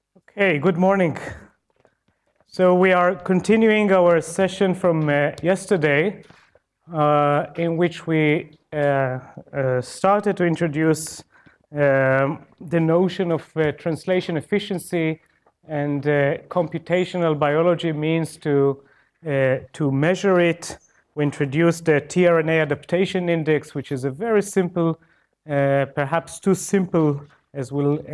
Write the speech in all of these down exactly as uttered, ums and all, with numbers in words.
Okay, good morning. So we are continuing our session from uh, yesterday, uh, in which we uh, uh, started to introduce um, the notion of uh, translation efficiency, and uh, computational biology means to, uh, to measure it. We introduced the tRNA adaptation index, which is a very simple, uh, perhaps too simple, as we'll uh, uh,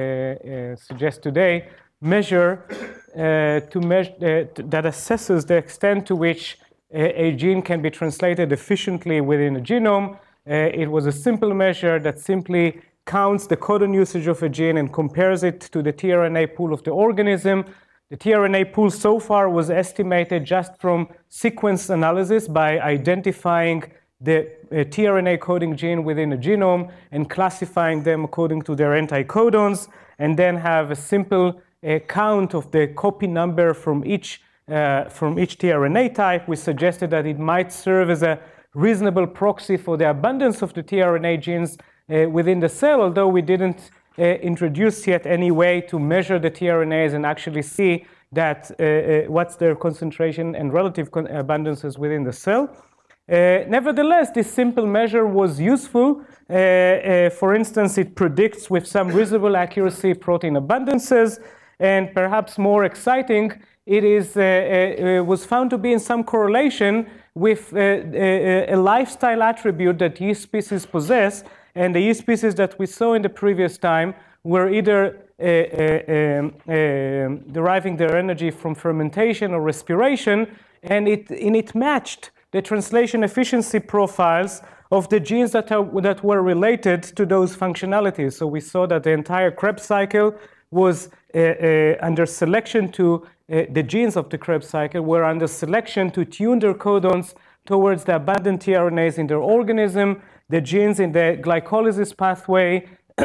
uh, suggest today, measure uh, to measure uh, that assesses the extent to which a, a gene can be translated efficiently within a genome. Uh, it was a simple measure that simply counts the codon usage of a gene and compares it to the tRNA pool of the organism. The tRNA pool so far was estimated just from sequence analysis by identifying the uh, tRNA coding gene within a genome and classifying them according to their anticodons, and then have a simple uh, count of the copy number from each, uh, from each tRNA type. We suggested that it might serve as a reasonable proxy for the abundance of the tRNA genes uh, within the cell, although we didn't uh, introduce yet any way to measure the tRNAs and actually see that uh, uh, what's their concentration and relative con abundances within the cell. Uh, nevertheless, this simple measure was useful. Uh, uh, for instance, it predicts with some reasonable accuracy protein abundances, and perhaps more exciting, it is, uh, uh, was found to be in some correlation with uh, a, a lifestyle attribute that yeast species possess, and the yeast species that we saw in the previous time were either uh, uh, um, uh, deriving their energy from fermentation or respiration, and it, and it matched the translation efficiency profiles of the genes that, are, that were related to those functionalities. So we saw that the entire Krebs cycle was uh, uh, under selection to, uh, the genes of the Krebs cycle were under selection to tune their codons towards the abundant tRNAs in their organism. The genes in the glycolysis pathway,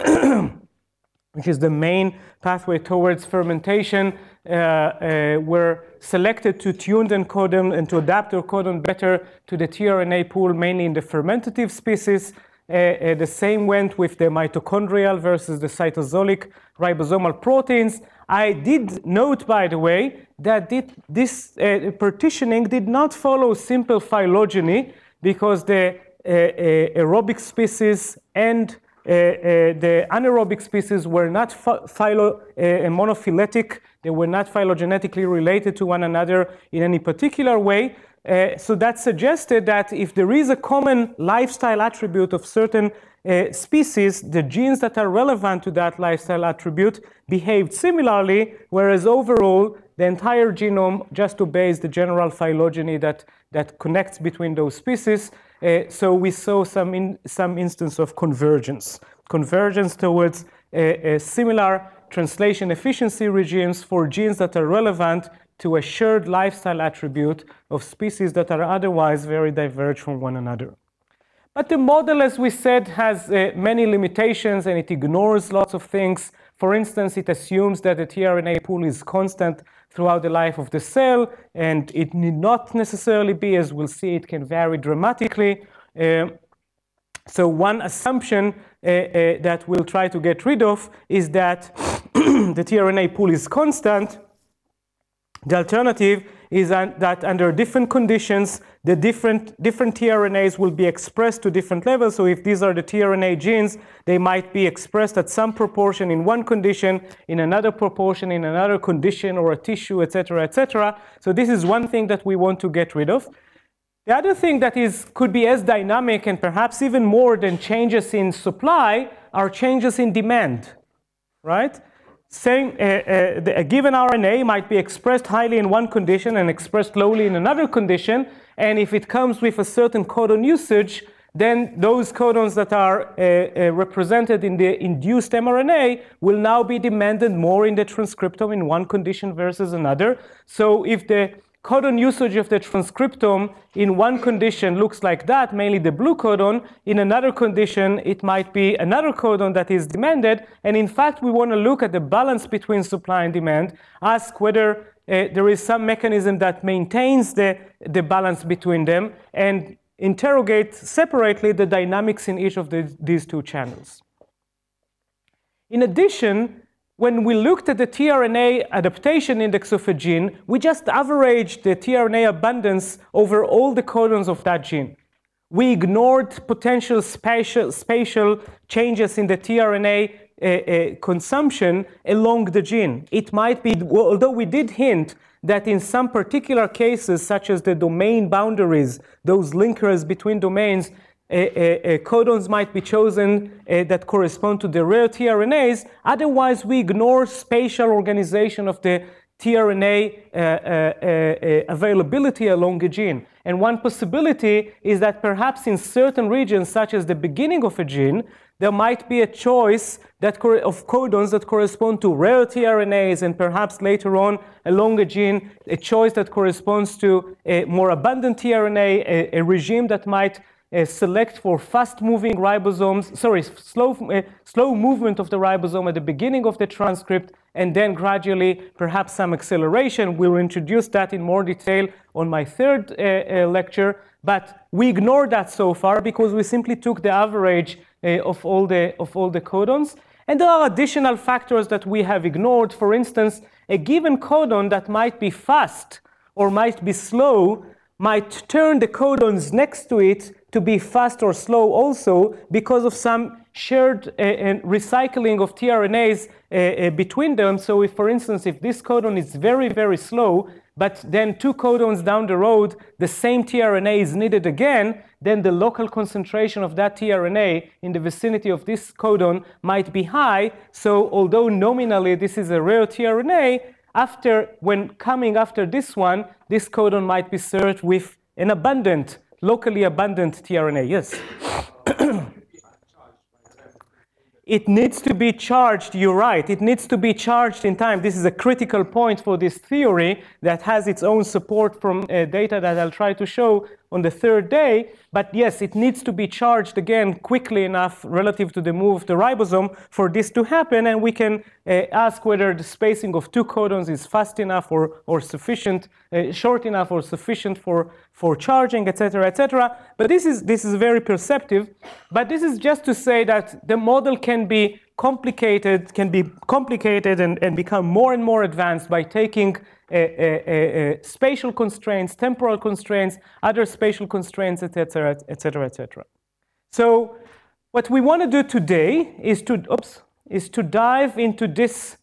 which is the main pathway towards fermentation, uh, uh, were selected to tune their codon and to adapt their codon better to the tRNA pool, mainly in the fermentative species. Uh, uh, the same went with the mitochondrial versus the cytosolic ribosomal proteins. I did note, by the way, that did, this uh, partitioning did not follow simple phylogeny, because the uh, uh, aerobic species and Uh, uh, the anaerobic species were not philo, uh, monophyletic. They were not phylogenetically related to one another in any particular way. Uh, so that suggested that if there is a common lifestyle attribute of certain uh, species, the genes that are relevant to that lifestyle attribute behaved similarly, whereas overall, the entire genome just obeys the general phylogeny that, that connects between those species. Uh, so we saw some, in, some instance of convergence. Convergence towards a, a similar translation efficiency regimes for genes that are relevant to a shared lifestyle attribute of species that are otherwise very diverged from one another. But the model, as we said, has uh, many limitations, and it ignores lots of things. For instance, it assumes that the tRNA pool is constant throughout the life of the cell, and it need not necessarily be. As we'll see, it can vary dramatically. Uh, so one assumption uh, uh, that we'll try to get rid of is that the tRNA pool is constant. The alternative is that under different conditions, the different, different tRNAs will be expressed to different levels. So if these are the tRNA genes, they might be expressed at some proportion in one condition, in another proportion, in another condition, or a tissue, et cetera, et cetera. So this is one thing that we want to get rid of. The other thing that is, could be as dynamic and perhaps even more than changes in supply are changes in demand, right? Same, uh, uh, the, a given R N A might be expressed highly in one condition and expressed lowly in another condition, and if it comes with a certain codon usage, then those codons that are uh, uh, represented in the induced mRNA will now be demanded more in the transcriptome in one condition versus another. So if the codon usage of the transcriptome in one condition looks like that, mainly the blue codon, in another condition it might be another codon that is demanded. And in fact, we want to look at the balance between supply and demand, ask whether uh, there is some mechanism that maintains the, the balance between them, and interrogate separately the dynamics in each of the, these two channels. In addition, when we looked at the tRNA adaptation index of a gene, we just averaged the tRNA abundance over all the codons of that gene. We ignored potential spatial, spatial changes in the tRNA uh, uh, consumption along the gene. It might be, although we did hint that in some particular cases, such as the domain boundaries, those linkers between domains, uh, uh, uh, codons might be chosen uh, that correspond to the rare tRNAs. Otherwise, we ignore spatial organization of the tRNA uh, uh, uh, availability along a gene. And one possibility is that perhaps in certain regions, such as the beginning of a gene, there might be a choice that of codons that correspond to rare tRNAs, and perhaps later on along a gene, a choice that corresponds to a more abundant tRNA, a, a regime that might Uh, select for fast-moving ribosomes, sorry, slow, uh, slow movement of the ribosome at the beginning of the transcript, and then gradually perhaps some acceleration. We'll introduce that in more detail on my third uh, uh, lecture, but we ignored that so far because we simply took the average uh, of, all the, of all the codons. And there are additional factors that we have ignored. For instance, a given codon that might be fast or might be slow might turn the codons next to it to be fast or slow also because of some shared uh, recycling of tRNAs uh, uh, between them. So if, for instance, if this codon is very, very slow, but then two codons down the road, the same tRNA is needed again, then the local concentration of that tRNA in the vicinity of this codon might be high. So although nominally this is a rare tRNA, after, when coming after this one, this codon might be served with an abundant, locally abundant tRNA. Yes? It needs to be charged, you're right, it needs to be charged in time. This is a critical point for this theory that has its own support from uh, data that I'll try to show on the third day. But yes, it needs to be charged again quickly enough relative to the move of the ribosome for this to happen. And we can uh, ask whether the spacing of two codons is fast enough or, or sufficient, uh, short enough or sufficient for, for charging, et cetera, et cetera. But this is, this is very perceptive. But this is just to say that the model can be complicated, can be complicated and, and become more and more advanced by taking Uh, uh, uh, spatial constraints, temporal constraints, other spatial constraints, et cetera, et cetera, et cetera. So what we want to do today is to, oops, is to dive into this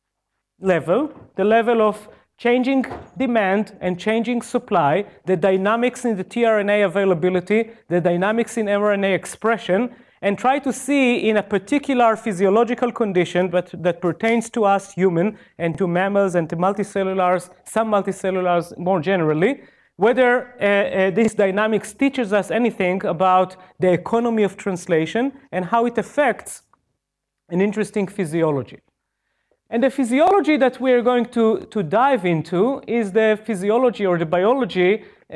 level, the level of changing demand and changing supply, the dynamics in the tRNA availability, the dynamics in mRNA expression, and try to see in a particular physiological condition but that pertains to us human and to mammals and to multicellulars, some multicellulars more generally, whether uh, uh, this dynamics teaches us anything about the economy of translation and how it affects an interesting physiology. And the physiology that we're going to, to dive into is the physiology or the biology uh, uh,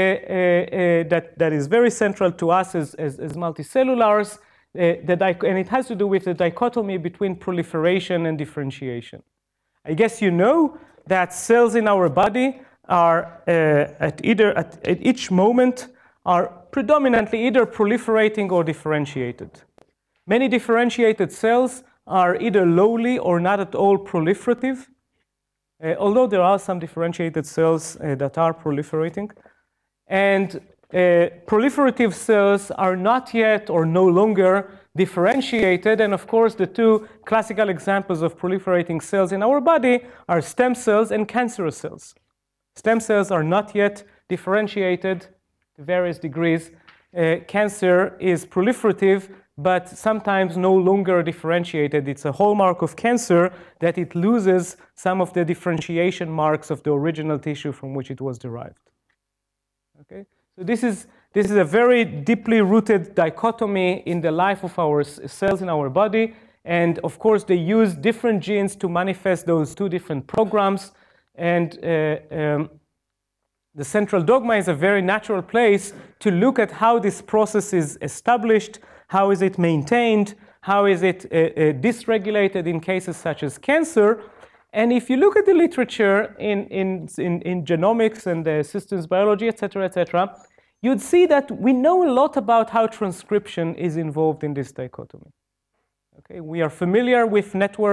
uh, that, that is very central to us as, as, as multicellulars, uh, the and it has to do with the dichotomy between proliferation and differentiation. I guess you know that cells in our body are uh, at either at, at each moment are predominantly either proliferating or differentiated. Many differentiated cells are either lowly or not at all proliferative, uh, although there are some differentiated cells uh, that are proliferating. And uh, proliferative cells are not yet or no longer differentiated. And of course, the two classical examples of proliferating cells in our body are stem cells and cancerous cells. Stem cells are not yet differentiated to various degrees. Uh, cancer is proliferative, but sometimes no longer differentiated. It's a hallmark of cancer that it loses some of the differentiation marks of the original tissue from which it was derived. Okay? So this is, this is a very deeply rooted dichotomy in the life of our cells in our body. And of course, they use different genes to manifest those two different programs. And uh, um, the central dogma is a very natural place to look at how this process is established, how is it maintained, how is it uh, uh, dysregulated in cases such as cancer. And if you look at the literature in, in, in, in genomics and uh, systems biology, et cetera, et cetera, you'd see that we know a lot about how transcription is involved in this dichotomy. Okay? We are familiar with networks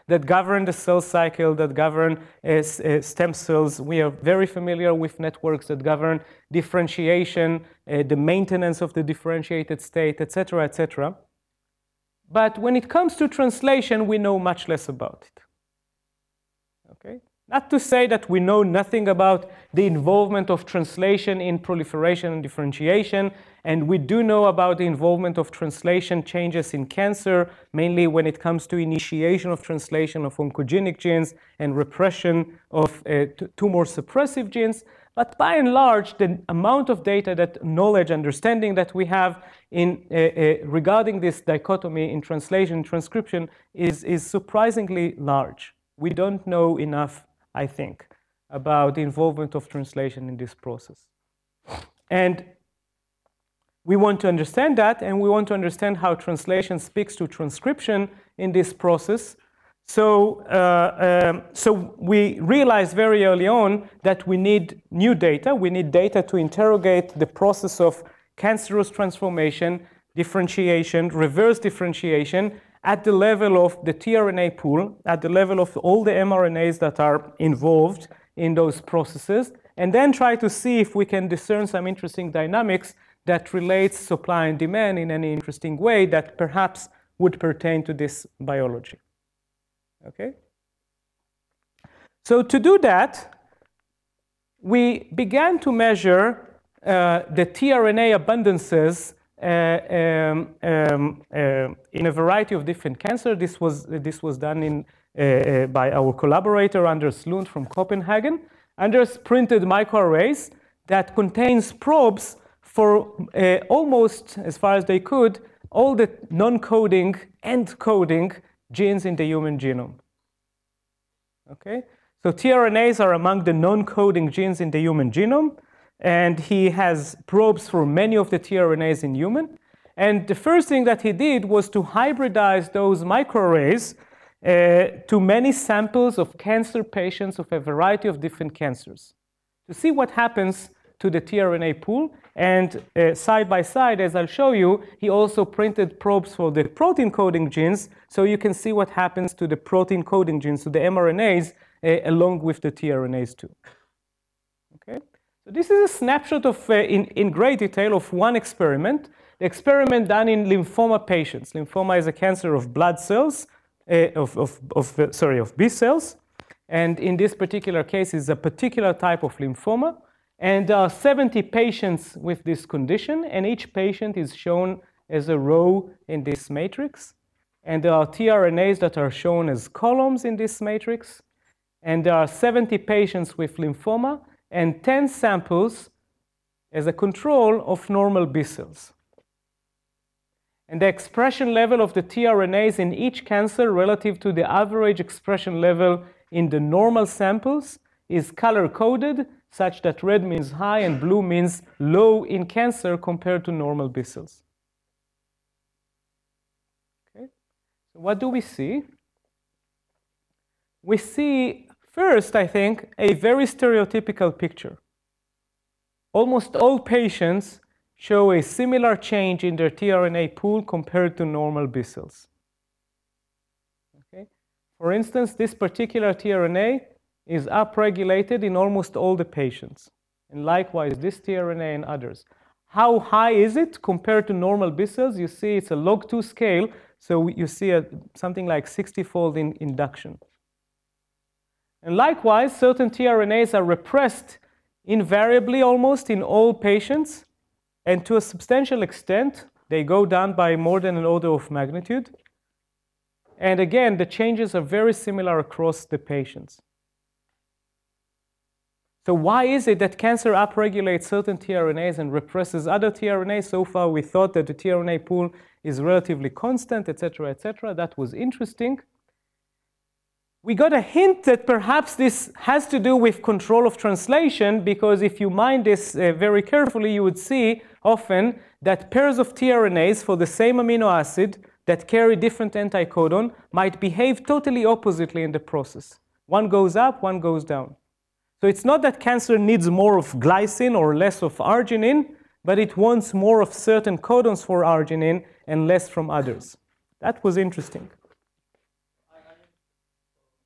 that govern the cell cycle, that govern uh, uh, stem cells. We are very familiar with networks that govern differentiation, uh, the maintenance of the differentiated state, et cetera, et cetera. But when it comes to translation, we know much less about it. Okay? Not to say that we know nothing about the involvement of translation in proliferation and differentiation, and we do know about the involvement of translation changes in cancer, mainly when it comes to initiation of translation of oncogenic genes and repression of uh, tumor suppressive genes. But by and large, the amount of data, that knowledge, understanding that we have in uh, uh, regarding this dichotomy in translation and transcription is, is surprisingly large. We don't know enough, I think, about the involvement of translation in this process. And we want to understand that, and we want to understand how translation speaks to transcription in this process. So, uh, um, so we realized very early on that we need new data. We need data to interrogate the process of cancerous transformation, differentiation, reverse differentiation, at the level of the tRNA pool, at the level of all the mRNAs that are involved in those processes, and then try to see if we can discern some interesting dynamics that relates supply and demand in any interesting way that perhaps would pertain to this biology. Okay? So to do that, we began to measure uh, the tRNA abundances Uh, um, um, uh, in a variety of different cancers. This was, uh, this was done in, uh, uh, by our collaborator, Anders Lund from Copenhagen. Anders printed microarrays that contains probes for uh, almost, as far as they could, all the non-coding and coding genes in the human genome. Okay? So tRNAs are among the non-coding genes in the human genome. And he has probes for many of the tRNAs in human. And the first thing that he did was to hybridize those microarrays uh, to many samples of cancer patients of a variety of different cancers to see what happens to the tRNA pool. And uh, side by side, as I'll show you, he also printed probes for the protein coding genes, so you can see what happens to the protein coding genes, to the mRNAs, uh, along with the tRNAs too. Okay? So this is a snapshot of, uh, in, in great detail, of one experiment. The experiment done in lymphoma patients. Lymphoma is a cancer of blood cells, uh, of, of, of uh, sorry, of B cells. And in this particular case, it's a particular type of lymphoma. And there are seventy patients with this condition, and each patient is shown as a row in this matrix. And there are tRNAs that are shown as columns in this matrix. And there are seventy patients with lymphoma, and ten samples as a control of normal B cells. And the expression level of the tRNAs in each cancer relative to the average expression level in the normal samples is color-coded, such that red means high and blue means low in cancer compared to normal B cells. Okay. So what do we see? We see first, I think, a very stereotypical picture. Almost all patients show a similar change in their tRNA pool compared to normal B cells. Okay? For instance, this particular tRNA is upregulated in almost all the patients. And likewise, this tRNA and others. How high is it compared to normal B cells? You see it's a log two scale, so you see a, something like sixty-fold in induction. And likewise, certain tRNAs are repressed invariably almost in all patients, and to a substantial extent, they go down by more than an order of magnitude. And again, the changes are very similar across the patients. So why is it that cancer upregulates certain tRNAs and represses other tRNAs? So far, we thought that the tRNA pool is relatively constant, et cetera, et cetera. That was interesting. We got a hint that perhaps this has to do with control of translation, because if you mind this uh, very carefully, you would see often that pairs of tRNAs for the same amino acid that carry different anticodon might behave totally oppositely in the process. One goes up, one goes down. So it's not that cancer needs more of glycine or less of arginine, but it wants more of certain codons for arginine and less from others. That was interesting.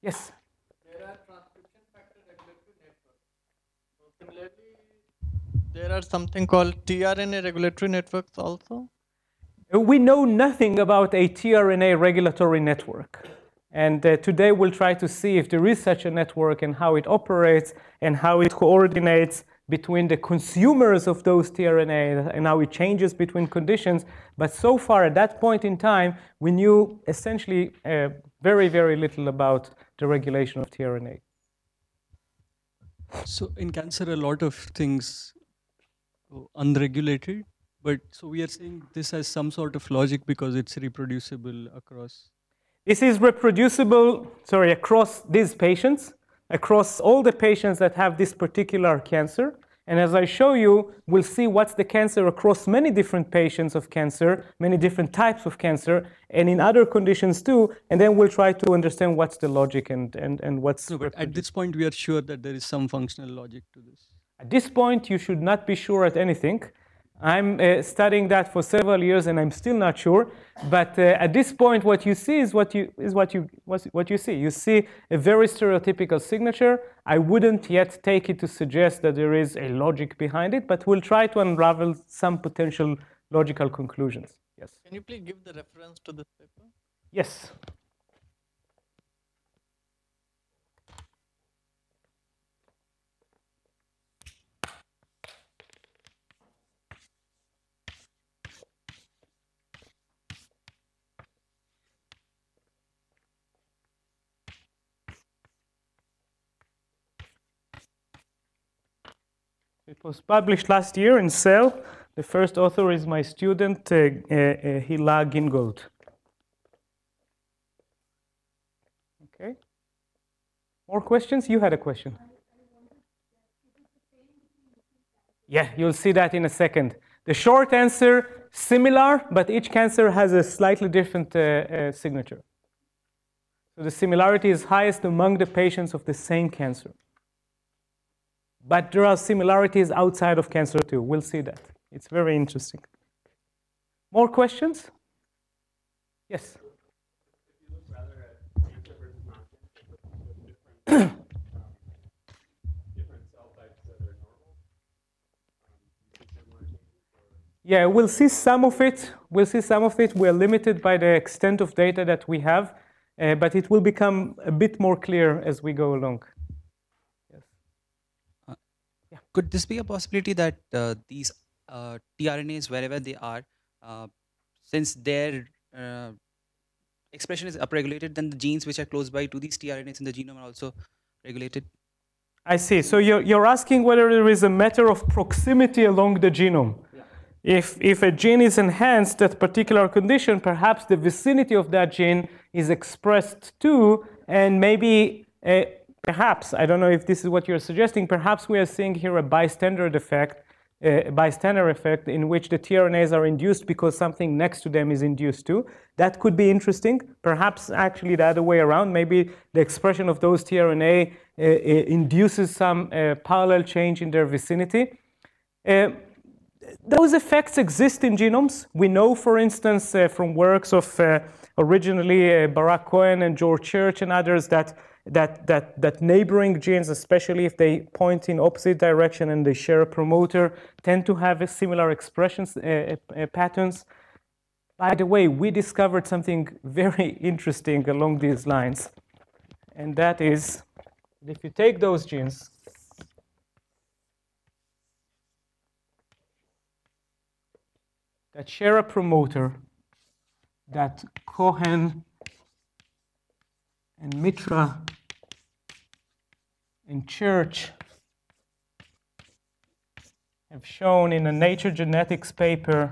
Yes? There are transcription factor regulatory networks. So similarly, there are something called T R N A regulatory networks also. We know nothing about a T R N A regulatory network. And uh, today we'll try to see if there is such a network and how it operates and how it coordinates between the consumers of those T R N A and how it changes between conditions. But so far at that point in time, we knew essentially uh, very, very little about the regulation of T R N A. So in cancer, a lot of things unregulated, but so we are saying this has some sort of logic because it's reproducible across. This is reproducible, sorry, across these patients, across all the patients that have this particular cancer. And as I show you, we'll see what's the cancer across many different patients of cancer, many different types of cancer, and in other conditions too. And then we'll try to understand what's the logic and, and, and what's... No, but at this point, we are sure that there is some functional logic to this. At this point, you should not be sure at anything. I'm uh, studying that for several years, and I'm still not sure. But uh, at this point, what you see is what you is what you what you see. You see a very stereotypical signature. I wouldn't yet take it to suggest that there is a logic behind it, but we'll try to unravel some potential logical conclusions. Yes. Can you please give the reference to this paper? Yes. It was published last year in Cell. The first author is my student, uh, uh, Hila Gingold. Okay. More questions? You had a question. Yeah, you'll see that in a second. The short answer, similar, but each cancer has a slightly different uh, uh, signature. So the similarity is highest among the patients of the same cancer. But there are similarities outside of cancer too. We'll see that. It's very interesting. More questions? Yes? If you look rather at cancer versus non-cancer, with different, um, different cell types that are normal, um, you see similar changes? Or? Yeah, we'll see some of it. We'll see some of it. We're limited by the extent of data that we have, uh, but it will become a bit more clear as we go along. Yeah. Could this be a possibility that uh, these uh, T R N As, wherever they are, uh, since their uh, expression is upregulated, then the genes which are close by to these T R N As in the genome are also regulated? I see. So you're, you're asking whether there is a matter of proximity along the genome. Yeah. If, if a gene is enhanced at particular condition, perhaps the vicinity of that gene is expressed too, and maybe uh, perhaps, I don't know if this is what you're suggesting, perhaps we are seeing here a bystander effect, a bystander effect in which the T R N As are induced because something next to them is induced too. That could be interesting. Perhaps actually the other way around. Maybe the expression of those T R N A uh, induces some uh, parallel change in their vicinity. Uh, those effects exist in genomes. We know, for instance, uh, from works of uh, originally uh, Barak Cohen and George Church and others that That, that, that neighboring genes, especially if they point in opposite direction and they share a promoter, tend to have a similar expressions uh, uh, patterns. By the way, we discovered something very interesting along these lines, and that is, if you take those genes, that share a promoter, that Cohen and Mitra and Church have shown in a Nature Genetics paper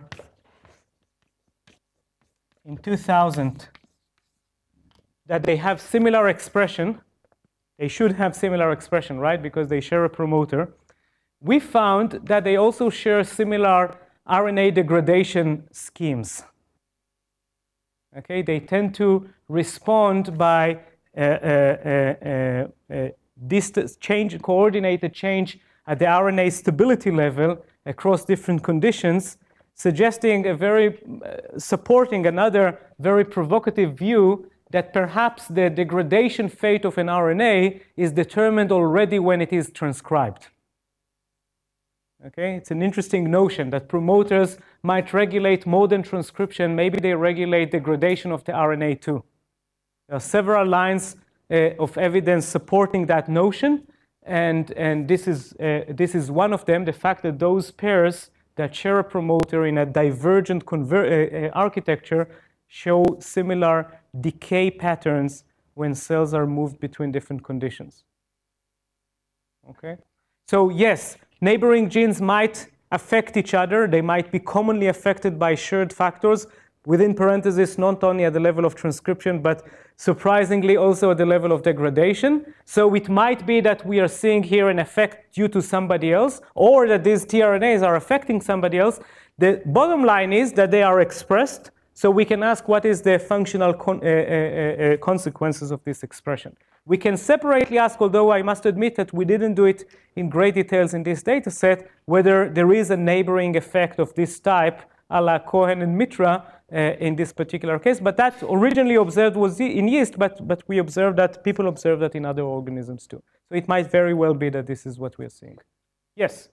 in two thousand that they have similar expression. They should have similar expression, right? Because they share a promoter. We found that they also share similar R N A degradation schemes. Okay, they tend to respond by uh, uh, uh, uh, distance change, coordinated change at the R N A stability level across different conditions, suggesting a very, uh, supporting another very provocative view that perhaps the degradation fate of an R N A is determined already when it is transcribed. Okay, it's an interesting notion that promoters might regulate more than transcription. Maybe they regulate degradation of the R N A too. There are several lines uh, of evidence supporting that notion, and, and this, is, uh, this is one of them, the fact that those pairs that share a promoter in a divergent conver uh, uh, architecture show similar decay patterns when cells are moved between different conditions. Okay? So yes, neighboring genes might affect each other. They might be commonly affected by shared factors, within parentheses, not only at the level of transcription, but surprisingly also at the level of degradation. So it might be that we are seeing here an effect due to somebody else, or that these tRNAs are affecting somebody else. The bottom line is that they are expressed, so we can ask what is the functional con uh, uh, uh, consequences of this expression. We can separately ask, although I must admit that we didn't do it in great details in this data set, whether there is a neighboring effect of this type, a la Cohen and Mitra, uh, in this particular case. But that originally observed was in yeast, but, but we observed that, people observe that in other organisms too. So it might very well be that this is what we are seeing. Yes?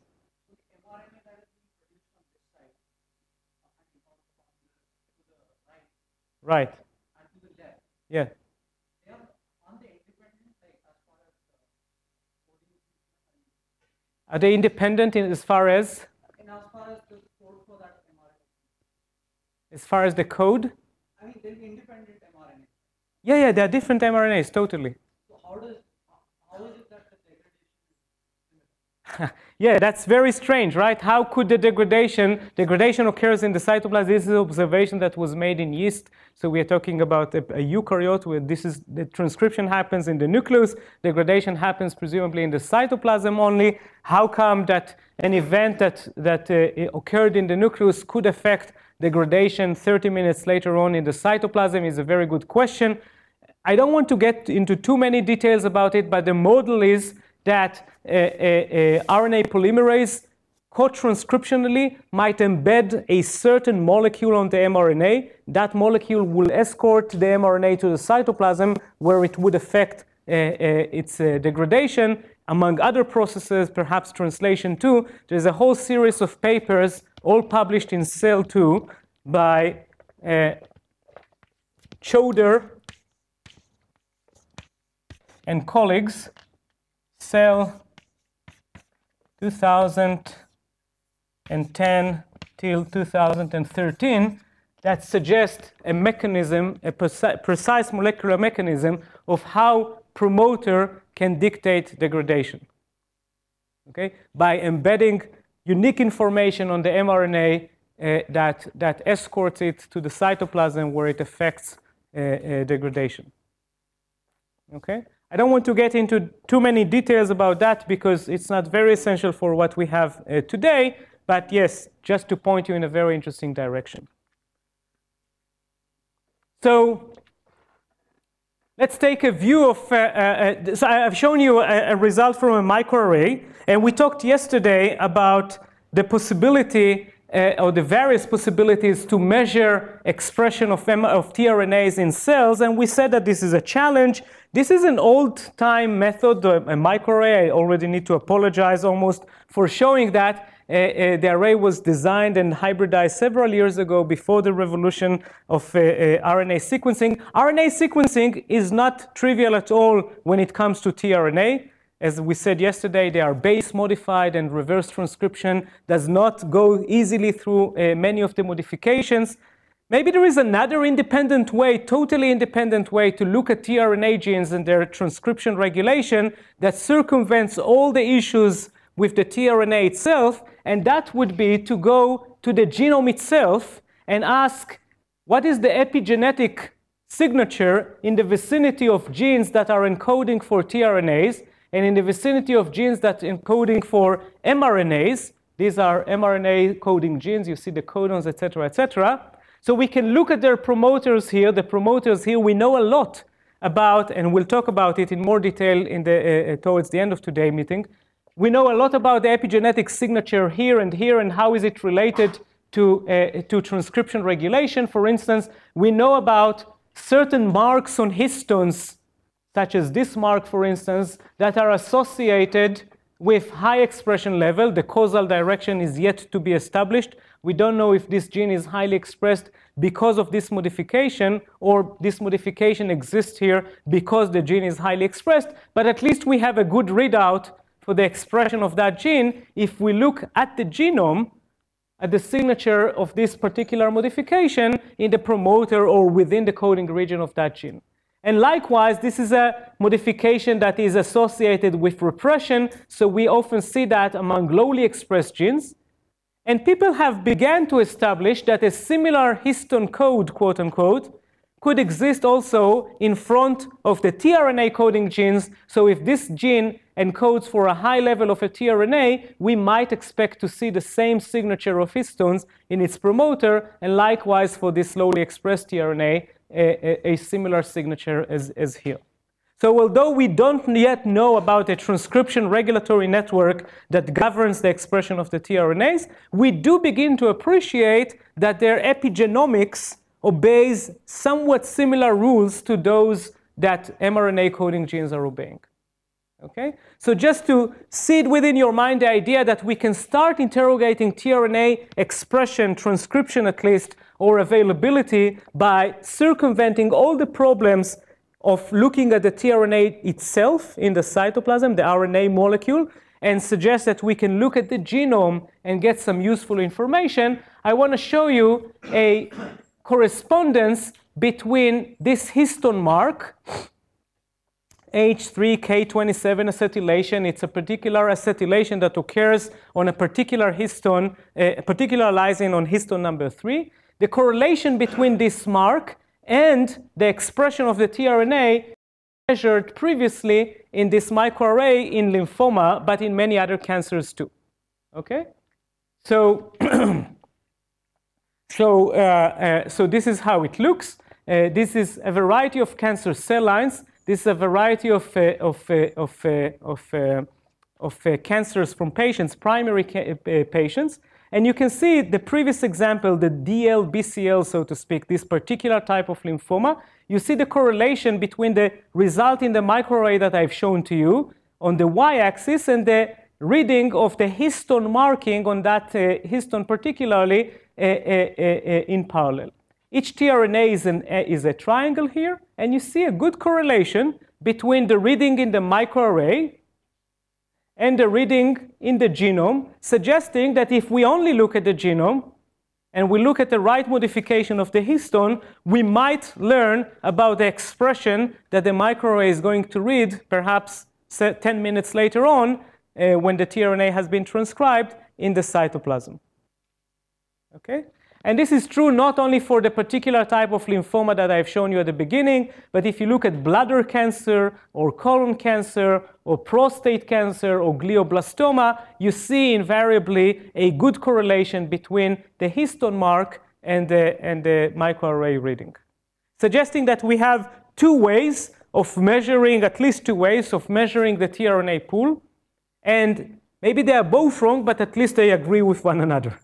Right. Yeah. Are they independent in as far as? In as far as the code for that mRNA. As far as the code? I mean, they'll be independent mRNA. Yeah, yeah, there are different mRNAs, totally. So how does how is it that the degradation is? Yeah, that's very strange, right? How could the degradation, degradation occurs in the cytoplasm? This is an observation that was made in yeast. So we are talking about a, a eukaryote where this is, the transcription happens in the nucleus, degradation happens presumably in the cytoplasm only. How come that an event that, that uh, occurred in the nucleus could affect degradation thirty minutes later on in the cytoplasm is a very good question. I don't want to get into too many details about it, but the model is that uh, uh, uh, R N A polymerase co-transcriptionally might embed a certain molecule on the mRNA. That molecule will escort the mRNA to the cytoplasm where it would affect uh, uh, its uh, degradation. Among other processes, perhaps translation too. There's a whole series of papers, all published in Cell two by uh, Choder and colleagues, Cell two thousand ten till two thousand thirteen, that suggest a mechanism, a preci precise molecular mechanism of how promoter can dictate degradation. Okay, by embedding unique information on the mRNA uh, that that escorts it to the cytoplasm where it affects uh, uh, degradation. Okay, I don't want to get into too many details about that because it's not very essential for what we have uh, today. But yes, just to point you in a very interesting direction. So let's take a view of, uh, uh, so I've shown you a, a result from a microarray, and we talked yesterday about the possibility uh, or the various possibilities to measure expression of, of tRNAs in cells, and we said that this is a challenge. This is an old-time method, a, a microarray. I already need to apologize almost for showing that. Uh, uh, the array was designed and hybridized several years ago before the revolution of uh, uh, R N A sequencing. R N A sequencing is not trivial at all when it comes to tRNA. As we said yesterday, they are base modified, and reverse transcription does not go easily through uh, many of the modifications. Maybe there is another independent way, totally independent way to look at tRNA genes and their transcription regulation that circumvents all the issues with the tRNA itself, and that would be to go to the genome itself and ask what is the epigenetic signature in the vicinity of genes that are encoding for tRNAs and in the vicinity of genes that are encoding for mRNAs. These are mRNA coding genes. You see the codons, et cetera, et cetera. So we can look at their promoters here. The promoters here we know a lot about, and we'll talk about it in more detail in the, uh, towards the end of today's meeting. We know a lot about the epigenetic signature here and here and how is it related to, uh, to transcription regulation. For instance, we know about certain marks on histones, such as this mark, for instance, that are associated with high expression level. The causal direction is yet to be established. We don't know if this gene is highly expressed because of this modification, or this modification exists here because the gene is highly expressed, but at least we have a good readout for the expression of that gene if we look at the genome, at the signature of this particular modification in the promoter or within the coding region of that gene. And likewise, this is a modification that is associated with repression, so we often see that among lowly expressed genes. And people have begun to establish that a similar histone code, quote unquote, could exist also in front of the tRNA coding genes. So if this gene encodes for a high level of a tRNA, we might expect to see the same signature of histones in its promoter, and likewise for this lowly expressed tRNA, a, a, a similar signature as, as here. So although we don't yet know about a transcription regulatory network that governs the expression of the tRNAs, we do begin to appreciate that their epigenomics obeys somewhat similar rules to those that mRNA coding genes are obeying. Okay? So just to seed within your mind the idea that we can start interrogating tRNA expression, transcription at least, or availability by circumventing all the problems of looking at the tRNA itself in the cytoplasm, the R N A molecule, and suggest that we can look at the genome and get some useful information, I want to show you a correspondence between this histone mark, H three K twenty-seven acetylation. It's a particular acetylation that occurs on a particular histone, a particular lysine on histone number three. The correlation between this mark and the expression of the tRNA measured previously in this microarray in lymphoma, but in many other cancers too. Okay? So, so, uh, uh, so this is how it looks. Uh, this is a variety of cancer cell lines. This is a variety of, uh, of, uh, of, uh, of, uh, of uh, cancers from patients, primary ca uh, patients. And you can see the previous example, the D L B C L, so to speak, this particular type of lymphoma. You see the correlation between the result in the microarray that I've shown to you on the y-axis and the reading of the histone marking on that uh, histone particularly uh, uh, uh, in parallel. Each tRNA is, an, uh, is a triangle here, and you see a good correlation between the reading in the microarray and the reading in the genome, suggesting that if we only look at the genome and we look at the right modification of the histone, we might learn about the expression that the microarray is going to read perhaps ten minutes later on uh, when the tRNA has been transcribed in the cytoplasm. Okay? And this is true not only for the particular type of lymphoma that I've shown you at the beginning, but if you look at bladder cancer or colon cancer or prostate cancer or glioblastoma, you see invariably a good correlation between the histone mark and the, and the microarray reading, suggesting that we have two ways of measuring, at least two ways of measuring the tRNA pool. And maybe they are both wrong, but at least they agree with one another.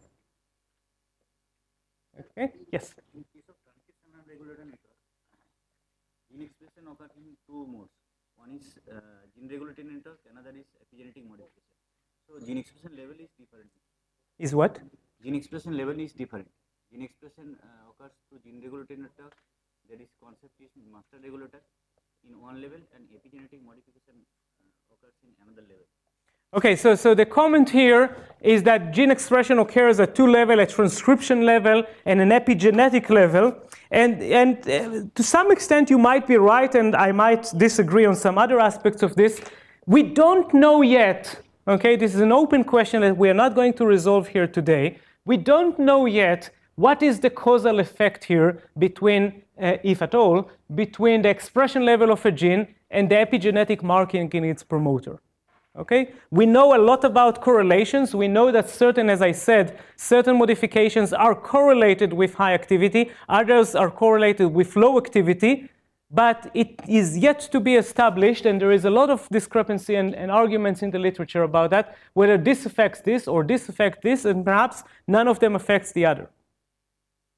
Okay, yes? In case of transcription and regulator network, gene expression occurs in two modes. One is uh, gene regulator network, another is epigenetic modification. So gene expression level is different. Is what? Gene expression level is different. Gene expression uh, occurs through gene regulator network. There is concept is master regulator in one level, and epigenetic modification uh, occurs in another level. Okay, so, so the comment here is that gene expression occurs at two levels, a transcription level and an epigenetic level. And, and uh, to some extent, you might be right, and I might disagree on some other aspects of this. We don't know yet, okay, this is an open question that we are not going to resolve here today. We don't know yet what is the causal effect here between, uh, if at all, between the expression level of a gene and the epigenetic marking in its promoter. Okay? We know a lot about correlations. We know that certain, as I said, certain modifications are correlated with high activity. Others are correlated with low activity. But it is yet to be established, and there is a lot of discrepancy and, and arguments in the literature about that, whether this affects this or this affects this, and perhaps none of them affects the other.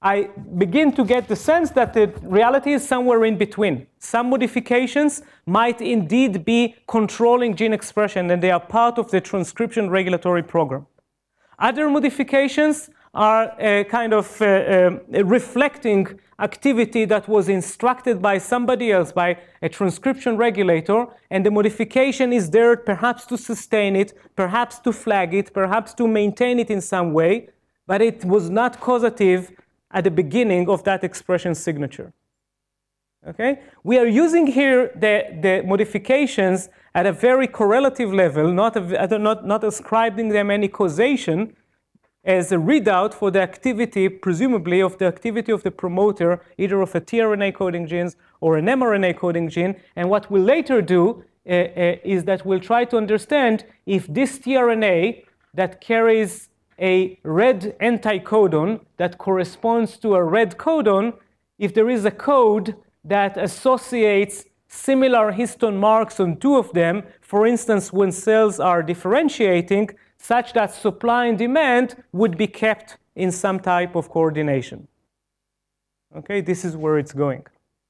I begin to get the sense that the reality is somewhere in between. Some modifications might indeed be controlling gene expression, and they are part of the transcription regulatory program. Other modifications are uh, kind of uh, uh, reflecting activity that was instructed by somebody else, by a transcription regulator, and the modification is there perhaps to sustain it, perhaps to flag it, perhaps to maintain it in some way, but it was not causative at the beginning of that expression signature. Okay? We are using here the, the modifications at a very correlative level, not, a, not, not ascribing them any causation, as a readout for the activity, presumably, of the activity of the promoter, either of a tRNA coding genes or an mRNA coding gene. And what we'll later do uh, uh, is that we'll try to understand if this tRNA that carries a red anticodon that corresponds to a red codon, if there is a code that associates similar histone marks on two of them, for instance, when cells are differentiating, such that supply and demand would be kept in some type of coordination. Okay, this is where it's going.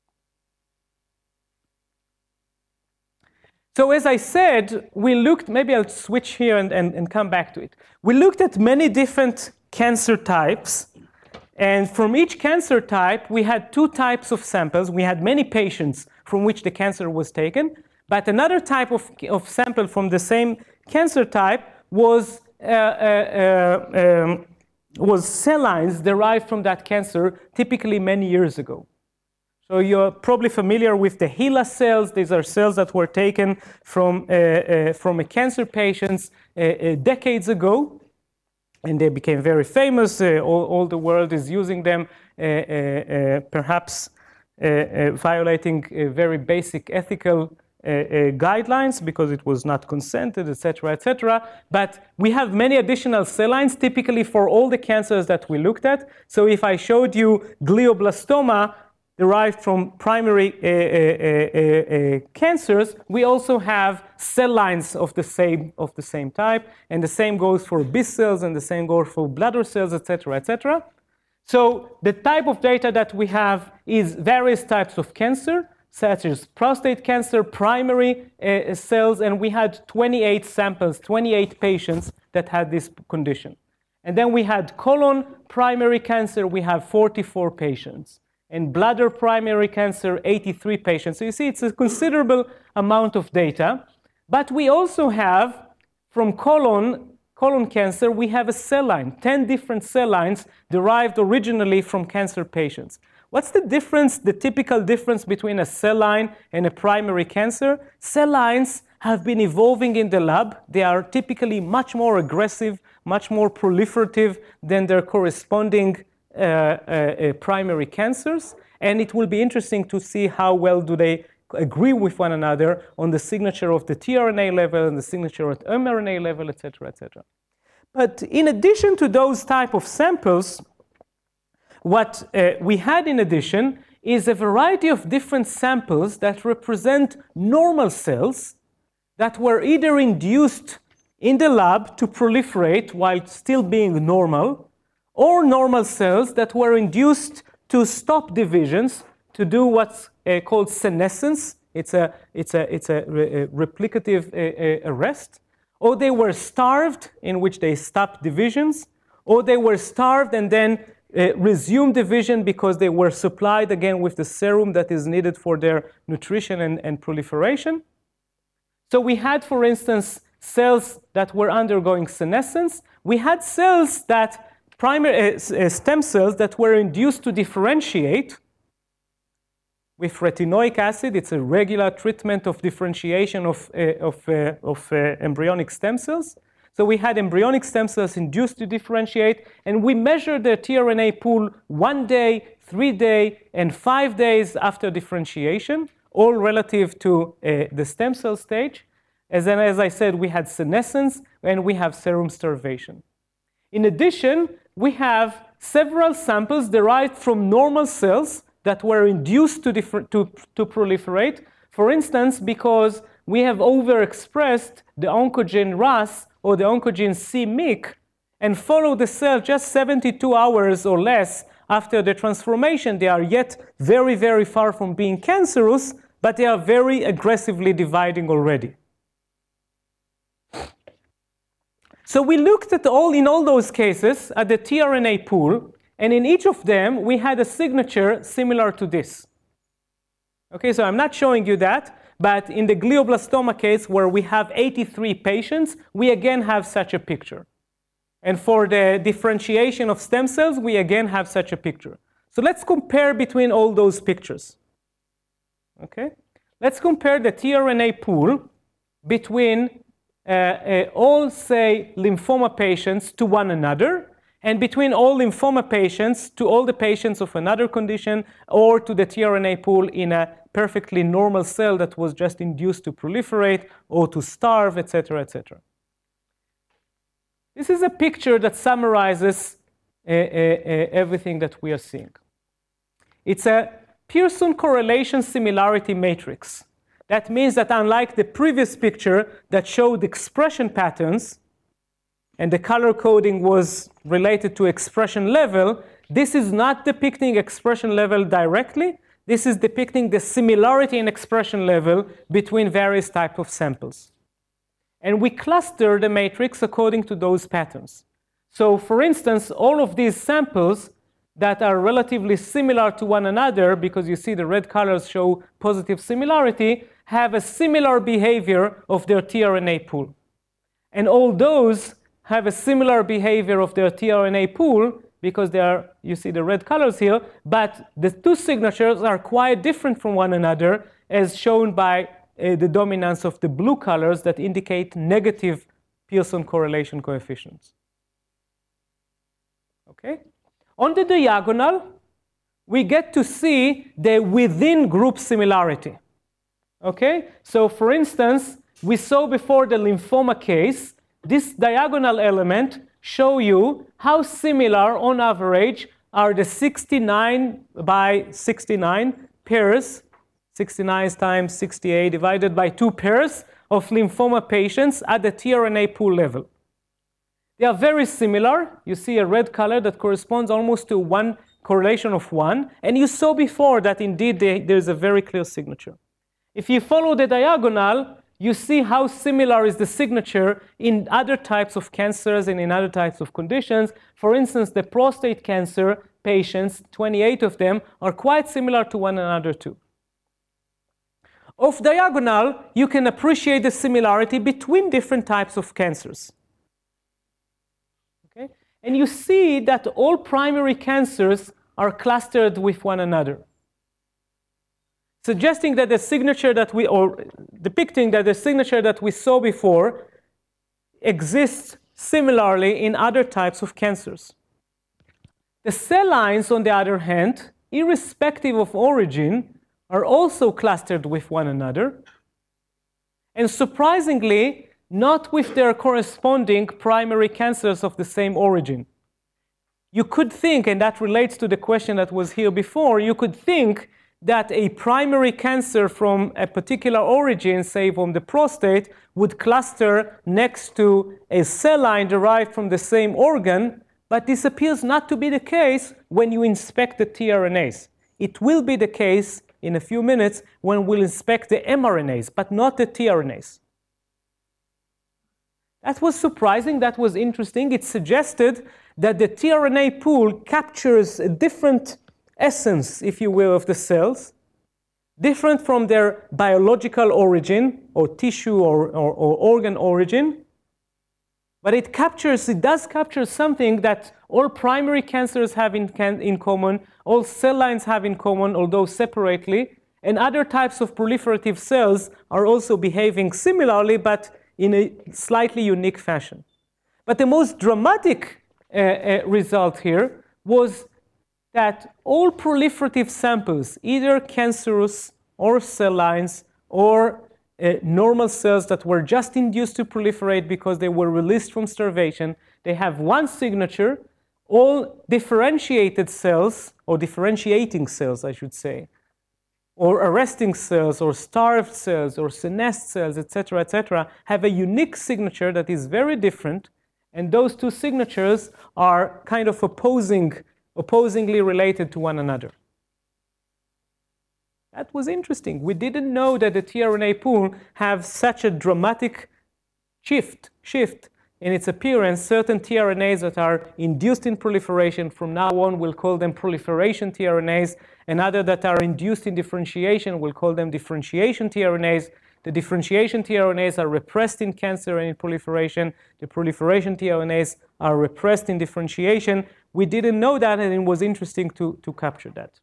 So as I said, we looked, maybe I'll switch here and, and, and come back to it. We looked at many different cancer types, and from each cancer type, we had two types of samples. We had many patients from which the cancer was taken, but another type of, of sample from the same cancer type was, uh, uh, uh, um, was cell lines derived from that cancer, typically many years ago. So you're probably familiar with the HeLa cells. These are cells that were taken from, uh, uh, from a cancer patients uh, uh, decades ago, and they became very famous. Uh, all, all the world is using them, uh, uh, uh, perhaps uh, uh, violating uh, very basic ethical Uh, uh, guidelines because it was not consented, et cetera, et cetera. But we have many additional cell lines, typically for all the cancers that we looked at. So if I showed you glioblastoma derived from primary uh, uh, uh, uh, cancers, we also have cell lines of the same of the same type, and the same goes for B cells, and the same goes for bladder cells, et cetera, et cetera. So the type of data that we have is various types of cancer, such as prostate cancer, primary uh, cells, and we had twenty-eight samples, twenty-eight patients that had this condition. And then we had colon primary cancer, we have forty-four patients. And bladder primary cancer, eighty-three patients. So you see, it's a considerable amount of data. But we also have, from colon, colon cancer, we have a cell line, ten different cell lines derived originally from cancer patients. What's the difference, the typical difference between a cell line and a primary cancer? Cell lines have been evolving in the lab. They are typically much more aggressive, much more proliferative than their corresponding uh, uh, uh, primary cancers. And it will be interesting to see how well do they agree with one another on the signature of the tRNA level and the signature at mRNA level, et cetera, et cetera. But in addition to those type of samples, what uh, we had in addition is a variety of different samples that represent normal cells that were either induced in the lab to proliferate while still being normal, or normal cells that were induced to stop divisions, to do what's uh, called senescence. It's a, it's a, it's a, re a replicative uh, uh, arrest. Or they were starved, in which they stopped divisions, or they were starved and then Uh, resume division because they were supplied again with the serum that is needed for their nutrition and, and proliferation. So we had, for instance, cells that were undergoing senescence. We had cells that, primary uh, stem cells that were induced to differentiate with retinoic acid. It's a regular treatment of differentiation of, uh, of, uh, of uh, embryonic stem cells. So we had embryonic stem cells induced to differentiate, and we measured the tRNA pool one day, three day, and five days after differentiation, all relative to uh, the stem cell stage. As, then, as I said, we had senescence, and we have serum starvation. In addition, we have several samples derived from normal cells that were induced to, to, to proliferate. For instance, because we have overexpressed the oncogene R A S or the oncogene c-M Y C and follow the cell just seventy-two hours or less after the transformation, they are yet very, very far from being cancerous, but they are very aggressively dividing already. So we looked at all, in all those cases, at the tRNA pool, and in each of them, we had a signature similar to this. Okay, so I'm not showing you that, but in the glioblastoma case, where we have eighty-three patients, we again have such a picture. And for the differentiation of stem cells, we again have such a picture. So let's compare between all those pictures. Okay, let's compare the tRNA pool between uh, uh, all, say, lymphoma patients to one another, and between all lymphoma patients to all the patients of another condition, or to the tRNA pool in a perfectly normal cell that was just induced to proliferate or to starve, et cetera, et cetera. This is a picture that summarizes uh, uh, uh, everything that we are seeing. It's a Pearson correlation similarity matrix. That means that unlike the previous picture that showed expression patterns, and the color coding was related to expression level, this is not depicting expression level directly. This is depicting the similarity in expression level between various types of samples. And we cluster the matrix according to those patterns. So for instance, all of these samples that are relatively similar to one another, because you see the red colors show positive similarity, have a similar behavior of their tRNA pool. And all those have a similar behavior of their tRNA pool, because they are, you see the red colors here, but the two signatures are quite different from one another, as shown by uh, the dominance of the blue colors that indicate negative Pearson correlation coefficients. Okay? On the diagonal, we get to see the within group similarity. Okay? So for instance, we saw before the lymphoma case, this diagonal element show you how similar on average are the sixty-nine by sixty-nine pairs, sixty-nine times sixty-eight divided by two pairs of lymphoma patients at the tRNA pool level. They are very similar. You see a red color that corresponds almost to one correlation of one, and you saw before that indeed they, there's a very clear signature. If you follow the diagonal, you see how similar is the signature in other types of cancers and in other types of conditions. For instance, the prostate cancer patients, twenty-eight of them, are quite similar to one another too. Off diagonal, you can appreciate the similarity between different types of cancers. Okay? And you see that all primary cancers are clustered with one another, suggesting that the signature that we, or depicting that the signature that we saw before exists similarly in other types of cancers. The cell lines, on the other hand, irrespective of origin, are also clustered with one another, and surprisingly, not with their corresponding primary cancers of the same origin. You could think, and that relates to the question that was here before, you could think that a primary cancer from a particular origin, say from the prostate, would cluster next to a cell line derived from the same organ, but this appears not to be the case when you inspect the tRNAs. It will be the case in a few minutes when we'll inspect the mRNAs, but not the tRNAs. That was surprising, that was interesting. It suggested that the tRNA pool captures a different essence, if you will, of the cells, different from their biological origin or tissue or, or, or organ origin. But it captures, it does capture something that all primary cancers have in, can, in common, all cell lines have in common, although separately, and other types of proliferative cells are also behaving similarly, but in a slightly unique fashion. But the most dramatic uh, uh, result here was that all proliferative samples, either cancerous or cell lines or uh, normal cells that were just induced to proliferate because they were released from starvation, they have one signature. All differentiated cells, or differentiating cells, I should say, or arresting cells, or starved cells, or senesced cells, et cetera, et cetera, have a unique signature that is very different, and those two signatures are kind of opposing opposingly related to one another. That was interesting. We didn't know that the tRNA pool have such a dramatic shift, shift in its appearance. Certain tRNAs that are induced in proliferation, from now on we'll call them proliferation tRNAs, and other that are induced in differentiation, we'll call them differentiation tRNAs. The differentiation tRNAs are repressed in cancer and in proliferation. The proliferation tRNAs are repressed in differentiation. We didn't know that, and it was interesting to, to capture that.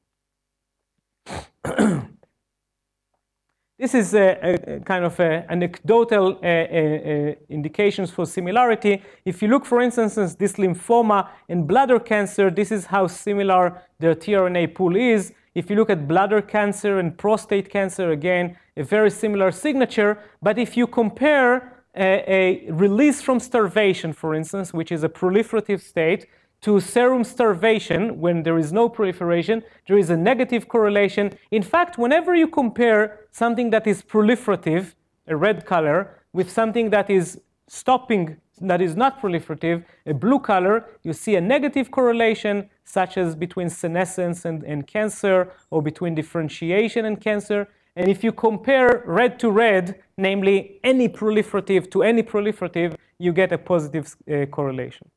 This is a, a kind of a anecdotal uh, uh, uh, indications for similarity. If you look, for instance, at this lymphoma and bladder cancer, this is how similar their tRNA pool is. If you look at bladder cancer and prostate cancer, again, a very similar signature. But if you compare a, a release from starvation, for instance, which is a proliferative state, to serum starvation, when there is no proliferation, there is a negative correlation. In fact, whenever you compare something that is proliferative, a red color, with something that is stopping, that is not proliferative, a blue color, you see a negative correlation, such as between senescence and, and cancer, or between differentiation and cancer. And if you compare red to red, namely any proliferative to any proliferative, you get a positive uh, correlation.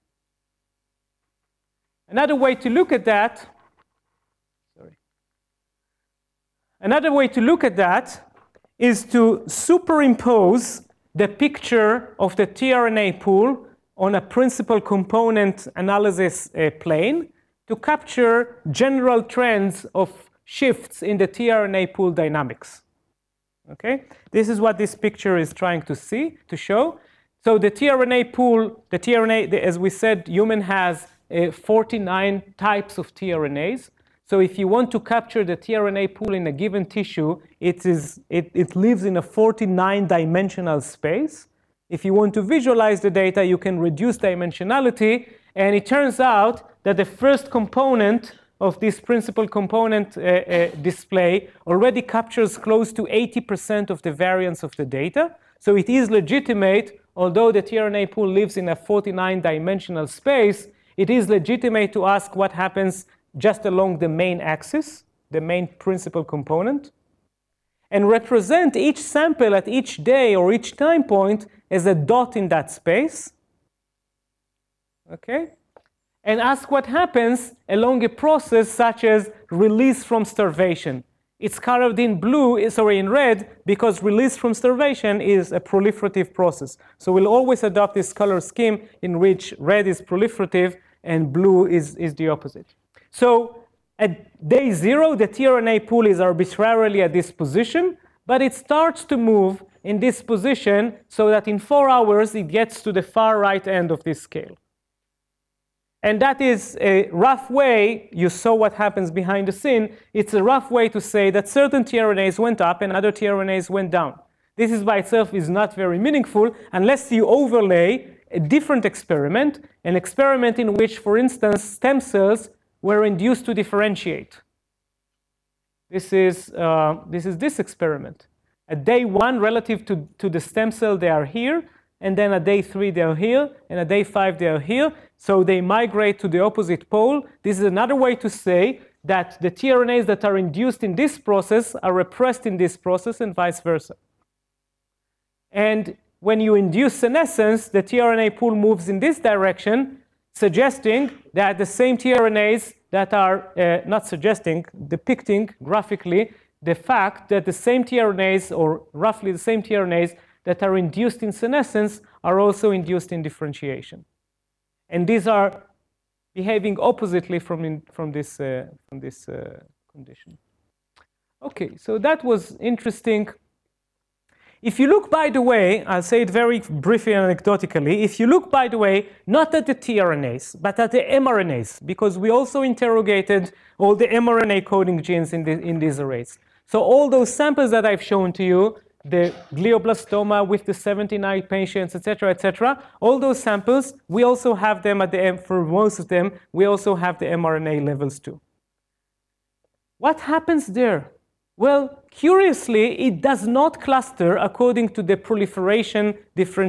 Another way to look at that, sorry. Another way to look at that is to superimpose the picture of the tRNA pool on a principal component analysis uh, plane to capture general trends of shifts in the tRNA pool dynamics. Okay? This is what this picture is trying to see, to show. So the tRNA pool, the tRNA, the, as we said, human has uh, forty-nine types of tRNAs. So if you want to capture the tRNA pool in a given tissue, it, is, it, it lives in a forty-nine dimensional space. If you want to visualize the data, you can reduce dimensionality. And it turns out that the first component of this principal component uh, uh, display already captures close to eighty percent of the variance of the data. So it is legitimate, although the tRNA pool lives in a forty-nine dimensional space, it is legitimate to ask what happens just along the main axis, the main principal component, and represent each sample at each day or each time point as a dot in that space. Okay? And ask what happens along a process such as release from starvation. It's colored in blue, sorry, in red, because release from starvation is a proliferative process. So we'll always adopt this color scheme in which red is proliferative and blue is, is the opposite. So at day zero, the tRNA pool is arbitrarily at this position, but it starts to move in this position so that in four hours it gets to the far right end of this scale. And that is a rough way, you saw what happens behind the scene, it's a rough way to say that certain tRNAs went up and other tRNAs went down. This is by itself is not very meaningful unless you overlay a different experiment, an experiment in which, for instance, stem cells were induced to differentiate. This is, uh, this is this experiment. At day one, relative to, to the stem cell, they are here. And then at day three, they are here. And at day five, they are here. So they migrate to the opposite pole. This is another way to say that the tRNAs that are induced in this process are repressed in this process and vice versa. And when you induce senescence, the tRNA pool moves in this direction, suggesting that the same tRNAs that are, uh, not suggesting, depicting graphically the fact that the same tRNAs, or roughly the same tRNAs that are induced in senescence, are also induced in differentiation. And these are behaving oppositely from, in, from this, uh, from this uh, condition. Okay, so that was interesting. If you look, by the way, I'll say it very briefly and anecdotically, if you look, by the way, not at the tRNAs, but at the mRNAs, because we also interrogated all the mRNA coding genes in, the, in these arrays. So all those samples that I've shown to you, the glioblastoma with the seventy-nine patients, et cetera, et cetera, all those samples, we also have them at the M, for most of them, we also have the mRNA levels too. What happens there? Well, curiously, it does not cluster according to the proliferation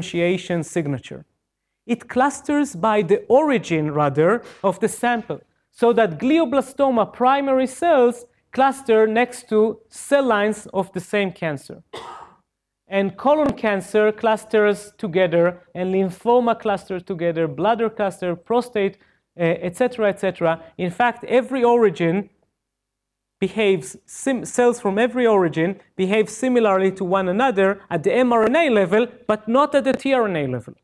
differentiation signature. It clusters by the origin, rather, of the sample. so that glioblastoma primary cells cluster next to cell lines of the same cancer. And colon cancer clusters together, and lymphoma clusters together, bladder cluster, prostate, et cetera, et cetera. In fact, every origin behaves, sim cells from every origin behave similarly to one another at the mRNA level, but not at the tRNA level.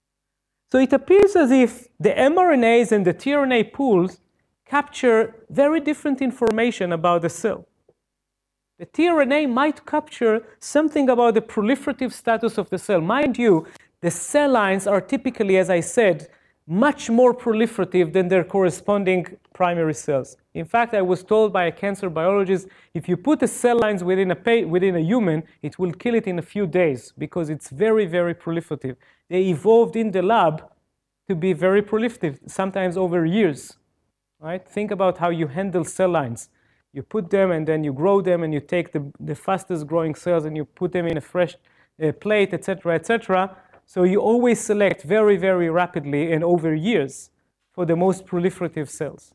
So it appears as if the mRNAs and the tRNA pools capture very different information about the cell. The tRNA might capture something about the proliferative status of the cell. Mind you, the cell lines are typically, as I said, much more proliferative than their corresponding primary cells. In fact, I was told by a cancer biologist, if you put the cell lines within a, within a human, it will kill it in a few days because it's very, very proliferative. They evolved in the lab to be very proliferative, sometimes over years. Right? Think about how you handle cell lines. You put them and then you grow them and you take the, the fastest growing cells and you put them in a fresh uh, plate, et cetera, et cetera. So you always select very, very rapidly and over years for the most proliferative cells.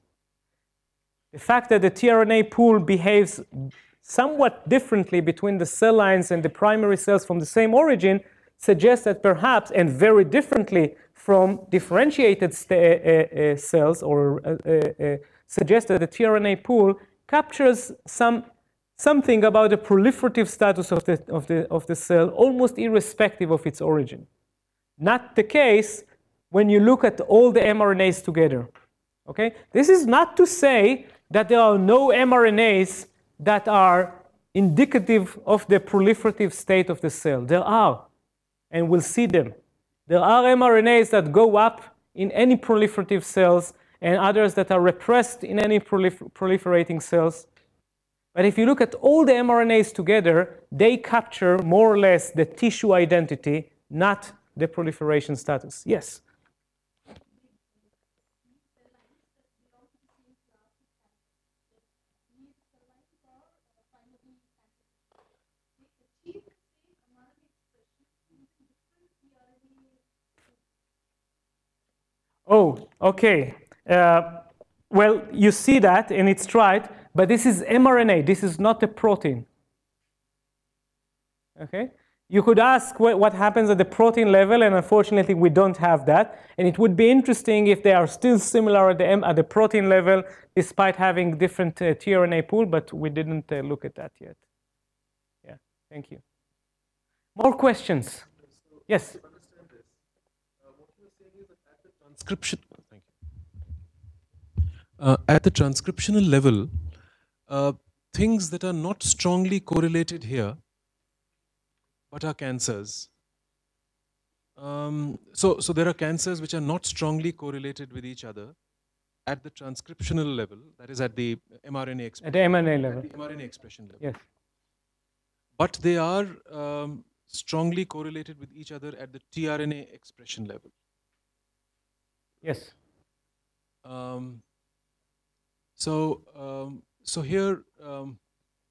The fact that the tRNA pool behaves somewhat differently between the cell lines and the primary cells from the same origin suggests that perhaps, and very differently from differentiated uh, uh, cells, or uh, uh, suggests that the tRNA pool captures some, something about the proliferative status of the, of, the, of the cell, almost irrespective of its origin. Not the case when you look at all the mRNAs together. Okay? This is not to say that there are no mRNAs that are indicative of the proliferative state of the cell. There are, and we'll see them. There are mRNAs that go up in any proliferative cells and others that are repressed in any prolifer proliferating cells. But if you look at all the mRNAs together, they capture more or less the tissue identity, not the proliferation status. Yes? Oh, okay. Uh, well, you see that, and it's right, but this is mRNA. This is not a protein. Okay? You could ask what, what happens at the protein level, and unfortunately, we don't have that. And it would be interesting if they are still similar at the, M at the protein level, despite having different uh, tRNA pool, but we didn't uh, look at that yet. Yeah, thank you. More questions? Yes? Transcription. Thank you. Uh, at the transcriptional level, uh, things that are not strongly correlated here, but are cancers. Um, so, so there are cancers which are not strongly correlated with each other at the transcriptional level, that is at the mRNA expression. At the mRNA level. At the mRNA expression level. Yes. But they are um, strongly correlated with each other at the tRNA expression level. Yes. Um, so, um, so here, um,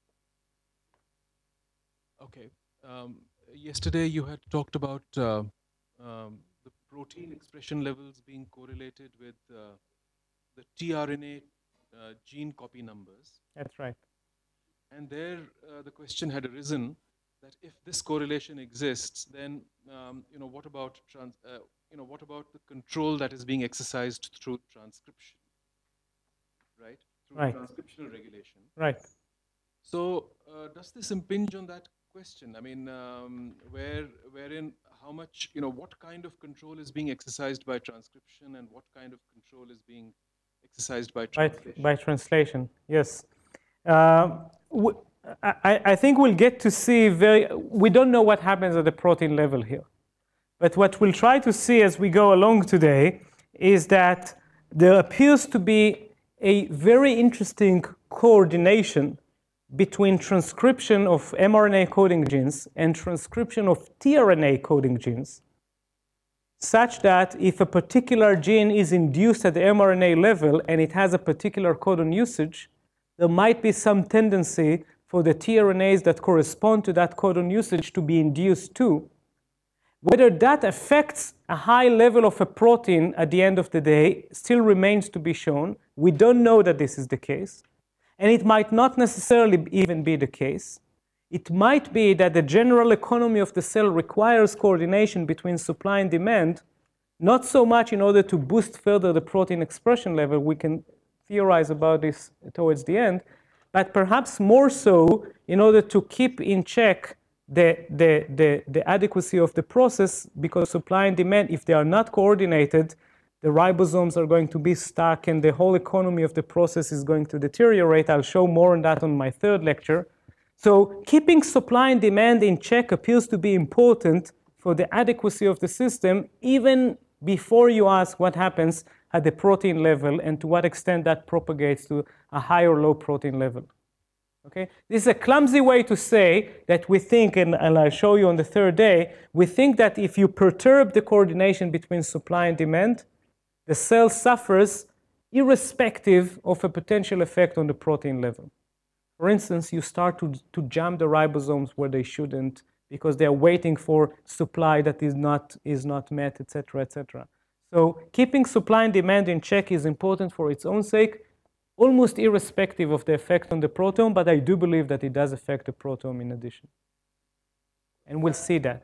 okay. Um, yesterday you had talked about uh, um, the protein expression levels being correlated with uh, the tRNA uh, gene copy numbers. That's right. And there, uh, the question had arisen that if this correlation exists, then um, you know, what about trans? Uh, you know, what about the control that is being exercised through transcription, right? Through right. transcriptional regulation. Right. So, uh, does this impinge on that question? I mean, um, where, wherein, how much, you know, what kind of control is being exercised by transcription, and what kind of control is being exercised by translation? By, by translation, yes. Uh, I, I think we'll get to see very, we don't know what happens at the protein level here. But what we'll try to see as we go along today is that there appears to be a very interesting coordination between transcription of mRNA coding genes and transcription of tRNA coding genes, such that if a particular gene is induced at the mRNA level and it has a particular codon usage, there might be some tendency for the tRNAs that correspond to that codon usage to be induced too. Whether that affects a high level of a protein at the end of the day still remains to be shown. We don't know that this is the case. And it might not necessarily even be the case. It might be that the general economy of the cell requires coordination between supply and demand, not so much in order to boost further the protein expression level. We can theorize about this towards the end, but perhaps more so in order to keep in check the, the, the, the adequacy of the process, because supply and demand, if they are not coordinated, the ribosomes are going to be stuck and the whole economy of the process is going to deteriorate. I'll show more on that on my third lecture. So keeping supply and demand in check appears to be important for the adequacy of the system, even before you ask what happens at the protein level and to what extent that propagates to a high or low protein level. Okay? This is a clumsy way to say that we think, and, and I'll show you on the third day, we think that if you perturb the coordination between supply and demand, the cell suffers irrespective of a potential effect on the protein level. For instance, you start to, to jam the ribosomes where they shouldn't because they're waiting for supply that is not, is not met, et cetera, et cetera. So keeping supply and demand in check is important for its own sake, almost irrespective of the effect on the proteome, but I do believe that it does affect the proteome in addition. And we'll see that.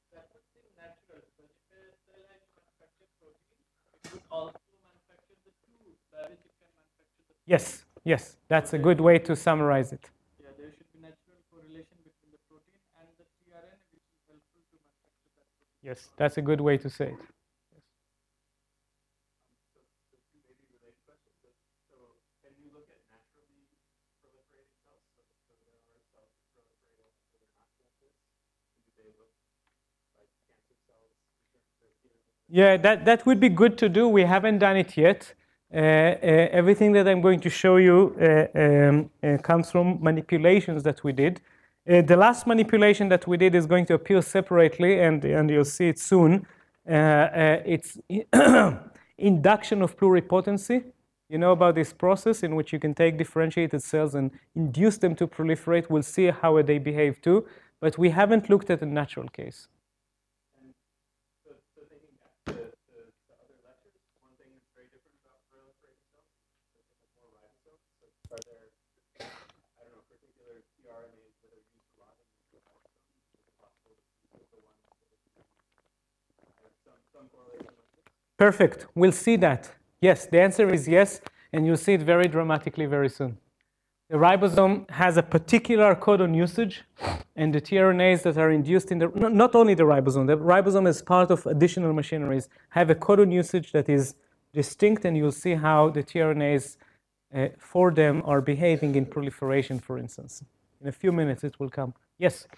Yes, yes, that's a good way to summarize it. Yeah, there should be natural correlation between the protein and the T R N A, which is helpful to manufacture that protein. Yes, that's a good way to say it. Yeah, that, that would be good to do. We haven't done it yet. Uh, uh, everything that I'm going to show you uh, um, uh, comes from manipulations that we did. Uh, the last manipulation that we did is going to appear separately, and, and you'll see it soon. Uh, uh, it's induction of pluripotency. You know about this process in which you can take differentiated cells and induce them to proliferate. We'll see how they behave too, but we haven't looked at a natural case. Perfect. We'll see that. Yes, the answer is yes, and you'll see it very dramatically very soon. The ribosome has a particular codon usage, and the tRNAs that are induced in the, not only the ribosome, the ribosome as part of additional machineries have a codon usage that is distinct, and you'll see how the tRNAs uh, for them are behaving in proliferation, for instance. In a few minutes it will come. Yes?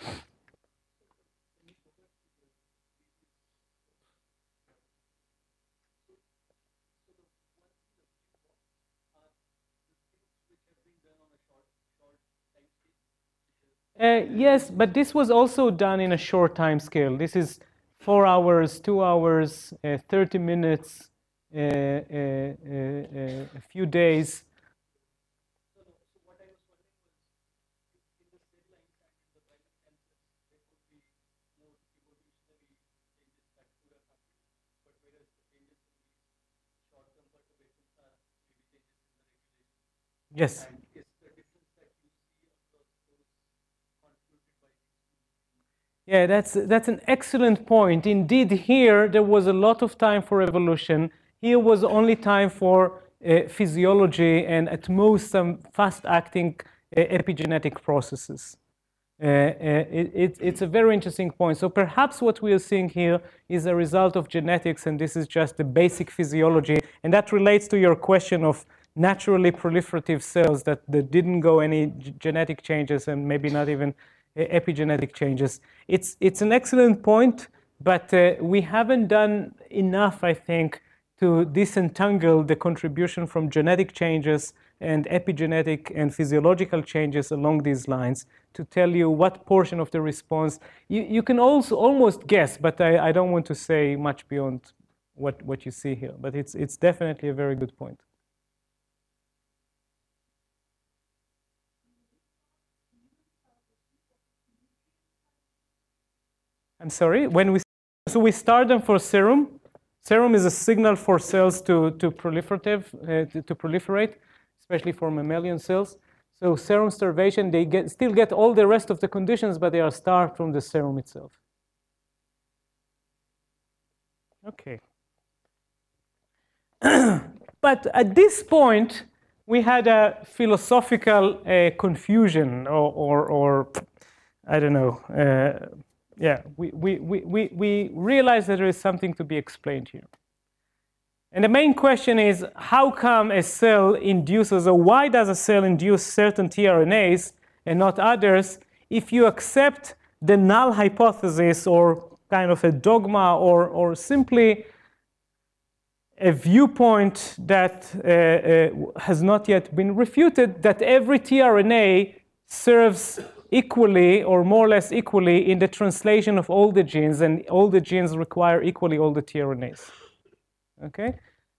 Uh, yes, but this was also done in a short time scale. This is four hours, two hours, uh, thirty minutes, uh, uh, uh, uh, a few days. Yes. Yeah, that's, that's an excellent point. Indeed, here there was a lot of time for evolution. Here was only time for uh, physiology and at most some fast-acting uh, epigenetic processes. Uh, uh, it, it, it's a very interesting point. So perhaps what we are seeing here is a result of genetics, and this is just the basic physiology. And that relates to your question of naturally proliferative cells that, that didn't go any genetic changes and maybe not even epigenetic changes. It's, it's an excellent point, but uh, we haven't done enough, I think, to disentangle the contribution from genetic changes and epigenetic and physiological changes along these lines to tell you what portion of the response. You, you can also almost guess, but I, I don't want to say much beyond what, what you see here. But it's, it's definitely a very good point. I'm sorry, when we, so we start them for serum. Serum is a signal for cells to, to, proliferative, uh, to, to proliferate, especially for mammalian cells. So serum starvation, they get, still get all the rest of the conditions, but they are starved from the serum itself. Okay. But at this point, we had a philosophical uh, confusion, or, or, or I don't know. Uh, yeah, we, we, we, we, we realized that there is something to be explained here. And the main question is, how come a cell induces, or why does a cell induce certain tRNAs and not others, if you accept the null hypothesis, or kind of a dogma, or, or simply a viewpoint that uh, uh, has not yet been refuted, that every tRNA serves equally, or more or less equally, in the translation of all the genes, and all the genes require equally all the tRNAs. Okay?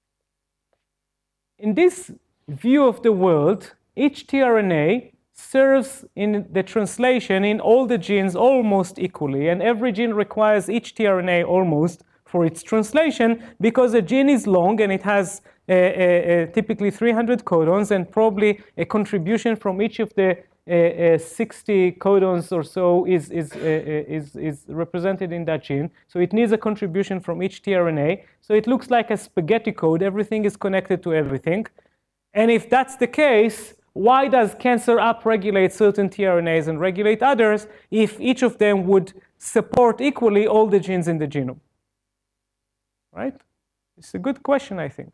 In this view of the world, each tRNA serves in the translation in all the genes almost equally, and every gene requires each tRNA almost for its translation, because a gene is long and it has uh, uh, typically three hundred codons, and probably a contribution from each of the uh, uh, sixty codons or so is, is, uh, is, is represented in that gene. So it needs a contribution from each tRNA. So it looks like a spaghetti code. Everything is connected to everything. And if that's the case, why does cancer upregulate certain tRNAs and regulate others if each of them would support equally all the genes in the genome? Right? It's a good question, I think.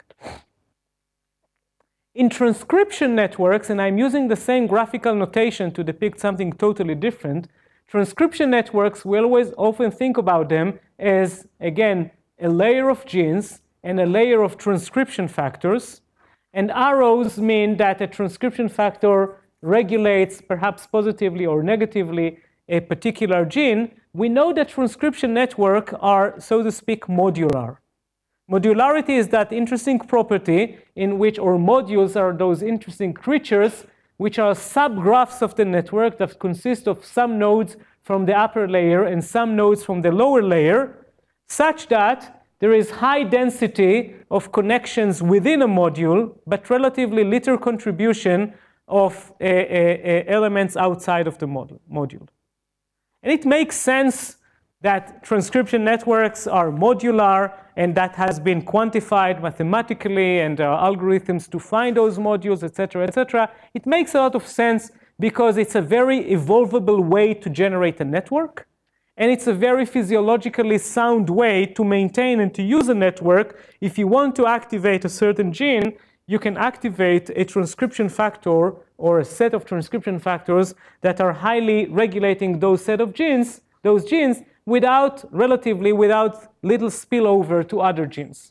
In transcription networks, and I'm using the same graphical notation to depict something totally different, transcription networks, we always often think about them as, again, a layer of genes and a layer of transcription factors. And arrows mean that a transcription factor regulates, perhaps positively or negatively, a particular gene. We know that transcription networks are, so to speak, modular. Modularity is that interesting property in which, or modules are those interesting creatures which are subgraphs of the network that consist of some nodes from the upper layer and some nodes from the lower layer, such that there is high density of connections within a module, but relatively little contribution of uh, uh, uh, elements outside of the model, module. And it makes sense that transcription networks are modular, and that has been quantified mathematically, and there are algorithms to find those modules, et cetera, et cetera. It makes a lot of sense because it's a very evolvable way to generate a network, and it's a very physiologically sound way to maintain and to use a network. If you want to activate a certain gene, you can activate a transcription factor or a set of transcription factors that are highly regulating those set of genes, those genes, without, relatively, without little spillover to other genes.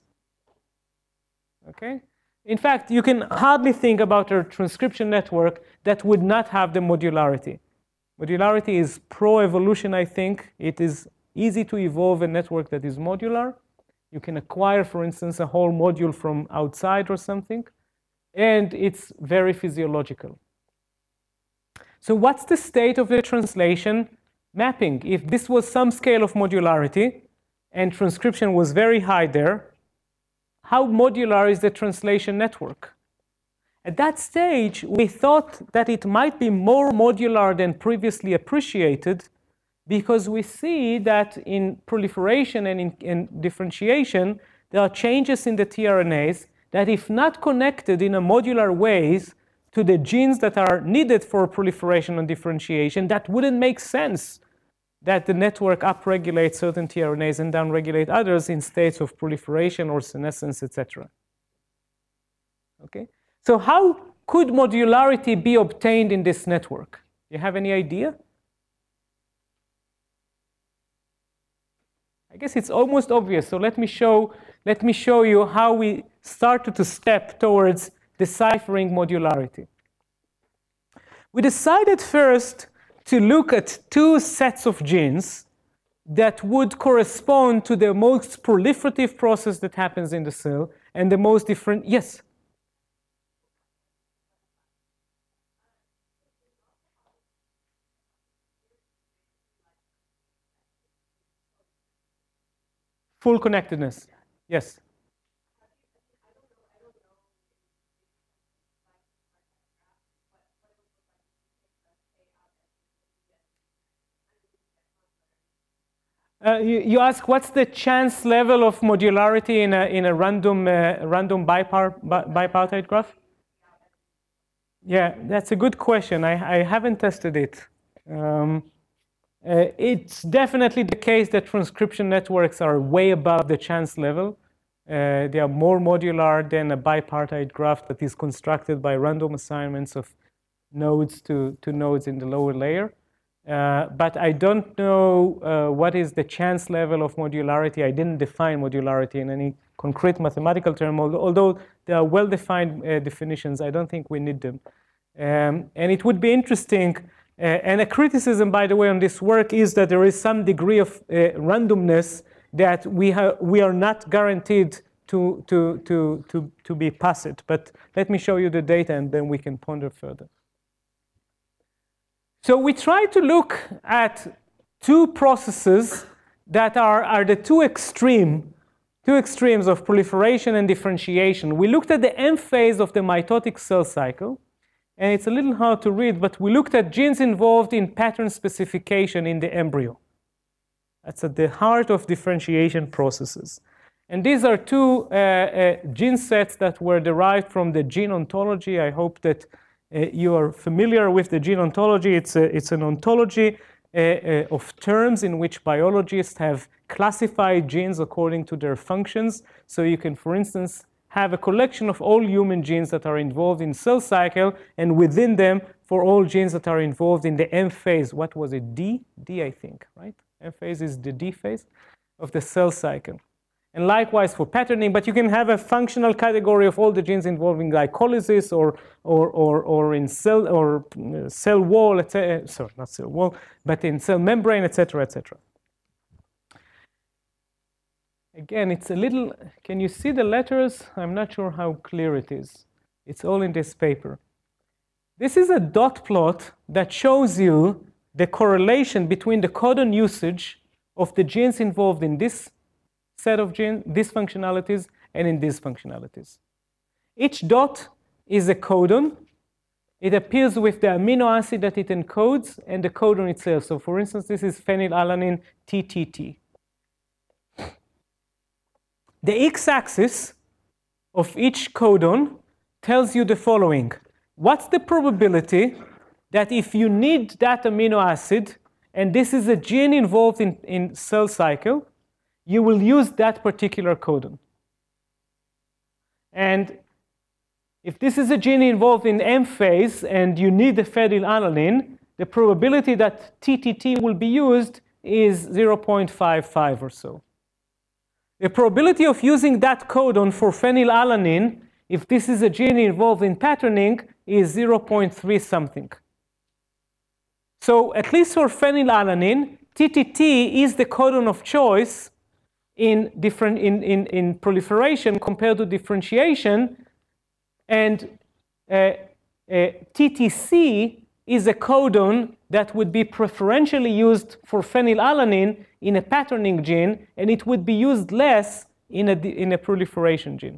Okay? In fact, you can hardly think about a transcription network that would not have the modularity. Modularity is pro-evolution, I think. It is easy to evolve a network that is modular. You can acquire, for instance, a whole module from outside or something. And it's very physiological. So what's the state of the translation mapping? If this was some scale of modularity and transcription was very high there, how modular is the translation network? At that stage, we thought that it might be more modular than previously appreciated, because we see that in proliferation and in, in differentiation, there are changes in the tRNAs that, if not connected in a modular ways to the genes that are needed for proliferation and differentiation, that wouldn't make sense that the network upregulates certain tRNAs and downregulate others in states of proliferation or senescence, et cetera. Okay? So how could modularity be obtained in this network? Do you have any idea? I guess it's almost obvious. So let me show, let me show you how we started to step towards deciphering modularity. We decided first to look at two sets of genes that would correspond to the most proliferative process that happens in the cell and the most different, yes? Full connectedness. Yes. Uh, you, you ask what's the chance level of modularity in a, in a random, uh, random bipart, bi bipartite graph? Yeah, that's a good question. I, I haven't tested it. Um, uh, it's definitely the case that transcription networks are way above the chance level. Uh, they are more modular than a bipartite graph that is constructed by random assignments of nodes to, to nodes in the lower layer. Uh, but I don't know uh, what is the chance level of modularity. I didn't define modularity in any concrete mathematical term, although there are well-defined uh, definitions. I don't think we need them. Um, and it would be interesting, uh, and a criticism, by the way, on this work is that there is some degree of uh, randomness that we, ha we are not guaranteed to, to, to, to, to be passed. But let me show you the data, and then we can ponder further. So we try to look at two processes that are, are the two extreme, two extremes of proliferation and differentiation. We looked at the M phase of the mitotic cell cycle, and it's a little hard to read, but we looked at genes involved in pattern specification in the embryo. That's at the heart of differentiation processes. And these are two uh, uh, gene sets that were derived from the gene ontology. I hope that Uh, you are familiar with the gene ontology. It's, a, it's an ontology uh, uh, of terms in which biologists have classified genes according to their functions. So you can, for instance, have a collection of all human genes that are involved in cell cycle, and within them, for all genes that are involved in the M phase. What was it? D? D, I think, right? M phase is the D phase of the cell cycle. And likewise for patterning, but you can have a functional category of all the genes involved in glycolysis or, or, or, or in cell, or cell wall, et cetera. Sorry, not cell wall, but in cell membrane, et cetera, et cetera. Again, it's a little, can you see the letters? I'm not sure how clear it is. It's all in this paper. This is a dot plot that shows you the correlation between the codon usage of the genes involved in this set of gene, these functionalities and in these functionalities. Each dot is a codon. It appears with the amino acid that it encodes and the codon itself. So for instance, this is phenylalanine T T T. The x-axis of each codon tells you the following. What's the probability that if you need that amino acid, and this is a gene involved in, in cell cycle, you will use that particular codon? And if this is a gene involved in M phase and you need the phenylalanine, the probability that T T T will be used is zero point five five or so. The probability of using that codon for phenylalanine, if this is a gene involved in patterning, is zero point three something. So at least for phenylalanine, T T T is the codon of choice in, different, in, in, in proliferation compared to differentiation. And uh, uh, T T C is a codon that would be preferentially used for phenylalanine in a patterning gene, and it would be used less in a, in a proliferation gene.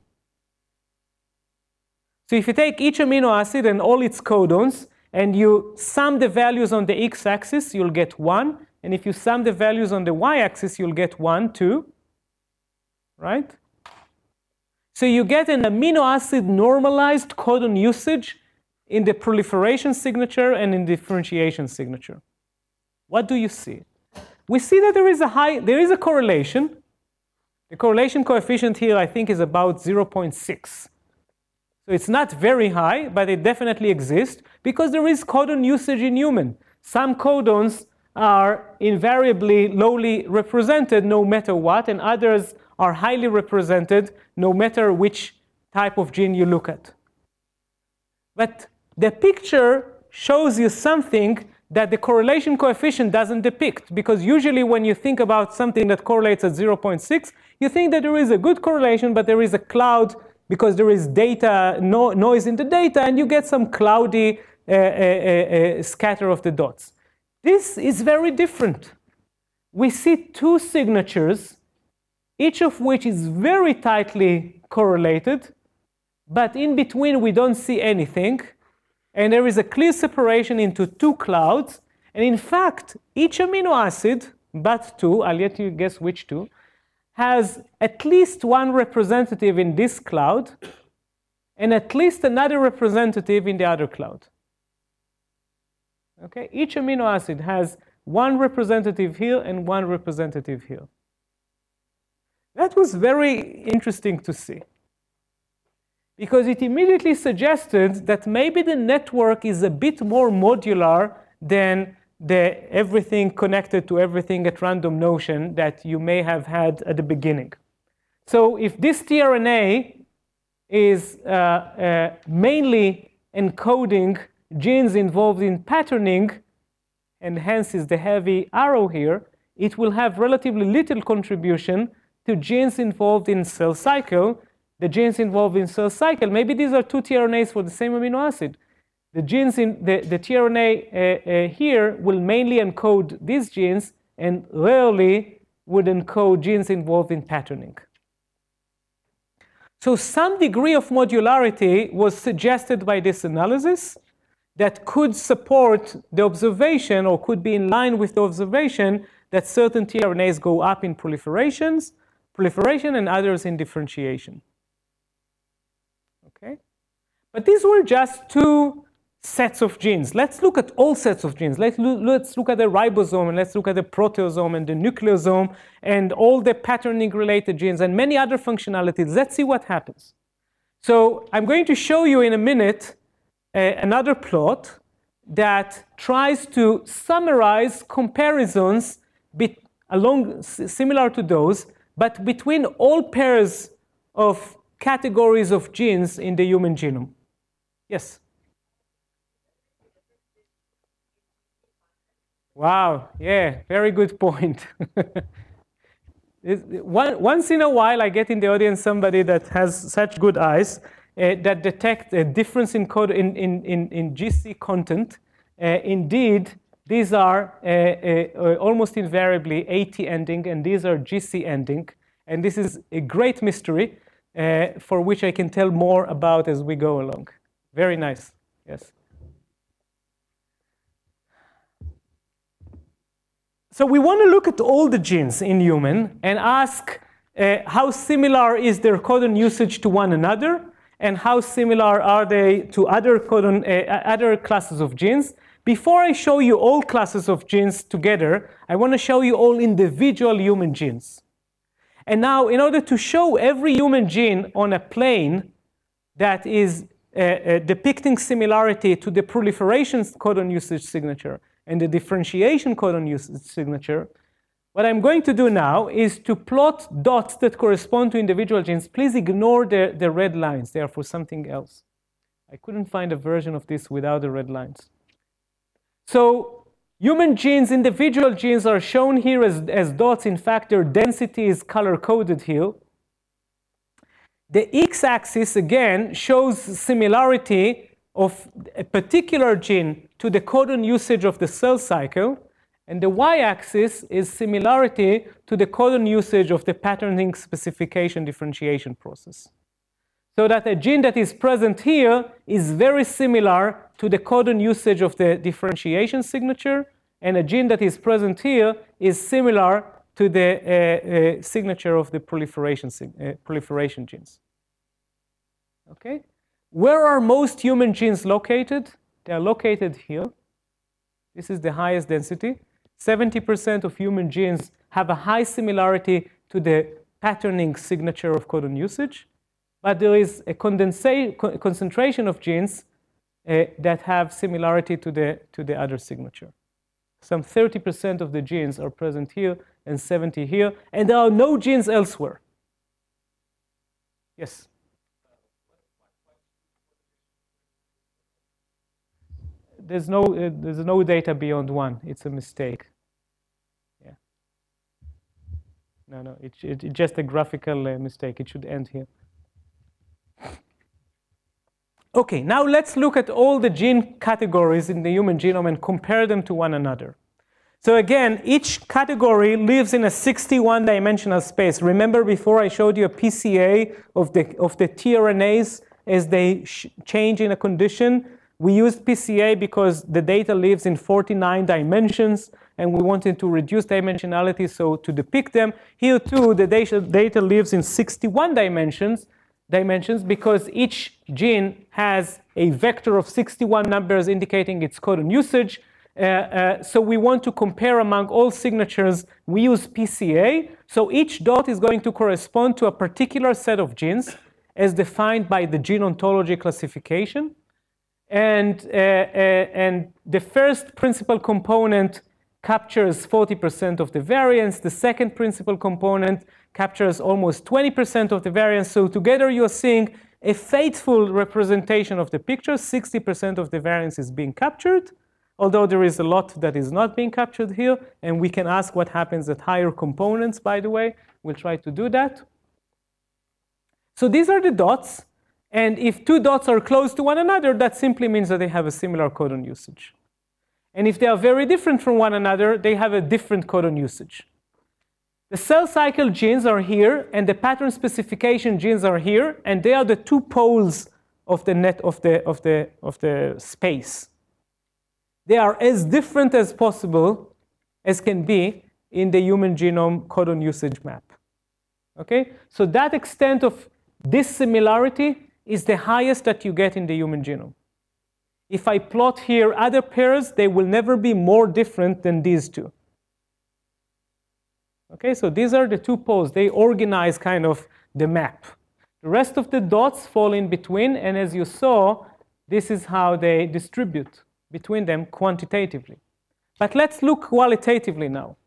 So if you take each amino acid and all its codons, and you sum the values on the x-axis, you'll get one. And if you sum the values on the y-axis, you'll get one, two. Right? So you get an amino acid normalized codon usage in the proliferation signature and in differentiation signature. What do you see? We see that there is a high, there is a correlation. The correlation coefficient here, I think, is about zero point six. So it's not very high, but it definitely exists because there is codon usage in human. Some codons are invariably lowly represented no matter what, and others are highly represented no matter which type of gene you look at. But the picture shows you something that the correlation coefficient doesn't depict, because usually when you think about something that correlates at zero point six, you think that there is a good correlation, but there is a cloud because there is data, no, noise in the data, and you get some cloudy uh, uh, uh, scatter of the dots. This is very different. We see two signatures each of which is very tightly correlated, but in between we don't see anything, and there is a clear separation into two clouds. And in fact, each amino acid, but two, I'll let you guess which two, has at least one representative in this cloud and at least another representative in the other cloud. Okay, each amino acid has one representative here and one representative here. That was very interesting to see, because it immediately suggested that maybe the network is a bit more modular than the everything connected to everything at random notion that you may have had at the beginning. So if this tRNA is uh, uh, mainly encoding genes involved in patterning, and hence is the heavy arrow here, it will have relatively little contribution to genes involved in cell cycle. The genes involved in cell cycle, maybe these are two tRNAs for the same amino acid. The genes in the, the tRNA uh, uh, here will mainly encode these genes and rarely would encode genes involved in patterning. So some degree of modularity was suggested by this analysis that could support the observation, or could be in line with the observation, that certain tRNAs go up in proliferations, proliferation and others in differentiation. Okay? But these were just two sets of genes. Let's look at all sets of genes. Let's, lo let's look at the ribosome, and let's look at the proteasome and the nucleosome and all the patterning related genes and many other functionalities. Let's see what happens. So I'm going to show you in a minute uh, another plot that tries to summarize comparisons be along similar to those, but between all pairs of categories of genes in the human genome. Yes? Wow, yeah, very good point. One, once in a while, I get in the audience somebody that has such good eyes uh, that detect a difference in code in, in, in, in G C content. Uh, indeed, these are uh, uh, almost invariably A T ending, and these are G C ending. And this is a great mystery uh, for which I can tell more about as we go along. Very nice, yes. So we want to look at all the genes in human and ask uh, how similar is their codon usage to one another, and how similar are they to other codon, uh, other classes of genes. Before I show you all classes of genes together, I want to show you all individual human genes. And now, in order to show every human gene on a plane that is uh, uh, depicting similarity to the proliferation codon usage signature and the differentiation codon usage signature, what I'm going to do now is to plot dots that correspond to individual genes. Please ignore the, the red lines. They are for something else. I couldn't find a version of this without the red lines. So human genes, individual genes, are shown here as, as dots. In fact, their density is color-coded here. The x-axis, again, shows similarity of a particular gene to the codon usage of the cell cycle. And the y-axis is similarity to the codon usage of the patterning specification differentiation process. So that a gene that is present here is very similar to the codon usage of the differentiation signature, and a gene that is present here is similar to the uh, uh, signature of the proliferation, uh, proliferation genes. Okay? Where are most human genes located? They are located here. This is the highest density. seventy percent of human genes have a high similarity to the patterning signature of codon usage. But there is a concentration of genes uh, that have similarity to the, to the other signature. Some thirty percent of the genes are present here and seventy here, and there are no genes elsewhere. Yes? There's no, uh, there's no data beyond one. It's a mistake. Yeah. No, no, it's it, it just a graphical uh, mistake. It should end here. Okay, now let's look at all the gene categories in the human genome and compare them to one another. So again, each category lives in a sixty-one dimensional space. Remember before I showed you a P C A of the, of the tRNAs as they sh change in a condition? We used P C A because the data lives in forty-nine dimensions, and we wanted to reduce dimensionality, so to depict them. Here too, the data, data lives in sixty-one dimensions, dimensions because each gene has a vector of sixty-one numbers indicating its codon usage. Uh, uh, so we want to compare among all signatures. We use P C A. So each dot is going to correspond to a particular set of genes as defined by the gene ontology classification. And, uh, uh, and the first principal component captures forty percent of the variance. The second principal component captures almost twenty percent of the variance. So together you're seeing a faithful representation of the picture. sixty percent of the variance is being captured, although there is a lot that is not being captured here. And we can ask what happens at higher components, by the way. We'll try to do that. So these are the dots. And if two dots are close to one another, that simply means that they have a similar codon usage. And if they are very different from one another, they have a different codon usage. The cell cycle genes are here, and the pattern specification genes are here, and they are the two poles of the net of the, of the, of the space. They are as different as possible as can be in the human genome codon usage map. Okay? So that extent of dissimilarity is the highest that you get in the human genome. If I plot here other pairs, they will never be more different than these two. Okay, so these are the two poles. They organize kind of the map. The rest of the dots fall in between, and as you saw, this is how they distribute between them quantitatively. But let's look qualitatively now.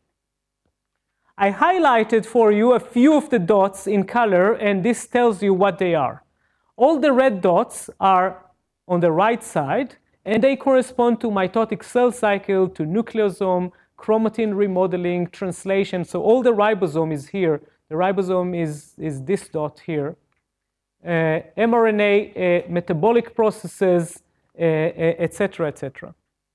I highlighted for you a few of the dots in color, and this tells you what they are. All the red dots are on the right side, and they correspond to mitotic cell cycle, to nucleosome, chromatin remodeling, translation. So all the ribosome is here. The ribosome is, is this dot here. Uh, mRNA, uh, metabolic processes, uh, et cetera, et cetera.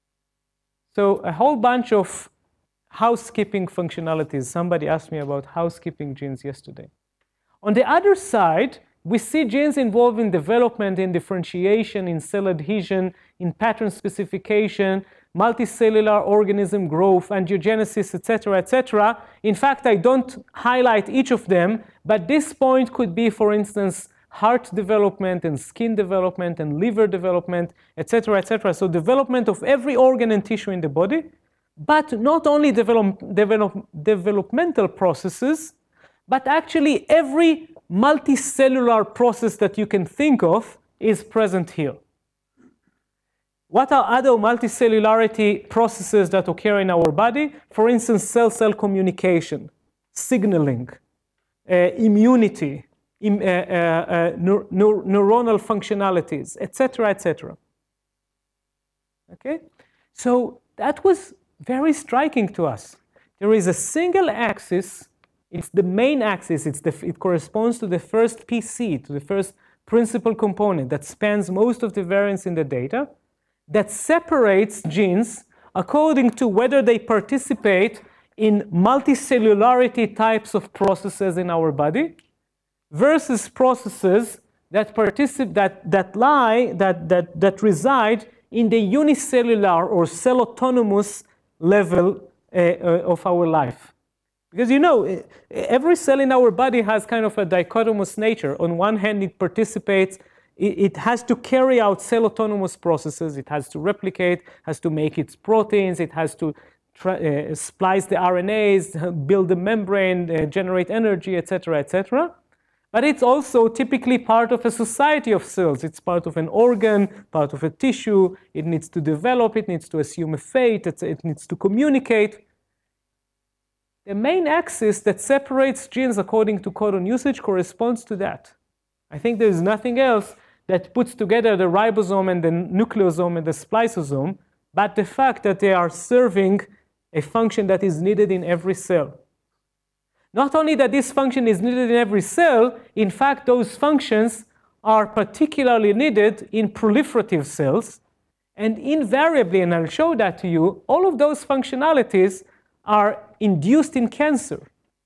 So a whole bunch of housekeeping functionalities. Somebody asked me about housekeeping genes yesterday. On the other side, we see genes involved in development, in differentiation, in cell adhesion, in pattern specification, multicellular organism growth, angiogenesis, et cetera, et cetera. In fact, I don't highlight each of them, but this point could be, for instance, heart development and skin development and liver development, et cetera, et cetera. So development of every organ and tissue in the body, but not only develop, develop, developmental processes, but actually every multicellular process that you can think of is present here. What are other multicellularity processes that occur in our body? For instance, cell-cell communication, signaling, uh, immunity, im, uh, uh, uh, neur neur neuronal functionalities, et cetera, et cetera. Okay? So that was very striking to us. There is a single axis. It's the main axis. It's the, it corresponds to the first P C, to the first principal component that spans most of the variance in the data, that separates genes according to whether they participate in multicellularity types of processes in our body versus processes that participate that that lie that that that reside in the unicellular or cell autonomous level uh, uh, of our life. Because, you know, every cell in our body has kind of a dichotomous nature. On one hand, it participates, it has to carry out cell autonomous processes. It has to replicate, has to make its proteins, it has to uh, splice the R N As, build the membrane, uh, generate energy, et cetera, et cetera. But it's also typically part of a society of cells. It's part of an organ, part of a tissue. It needs to develop, it needs to assume a fate, it needs to communicate. The main axis that separates genes according to codon usage corresponds to that. I think there is nothing else that puts together the ribosome and the nucleosome and the spliceosome, but the fact that they are serving a function that is needed in every cell. Not only that this function is needed in every cell, in fact, those functions are particularly needed in proliferative cells. And invariably, and I'll show that to you, all of those functionalities are induced in cancer.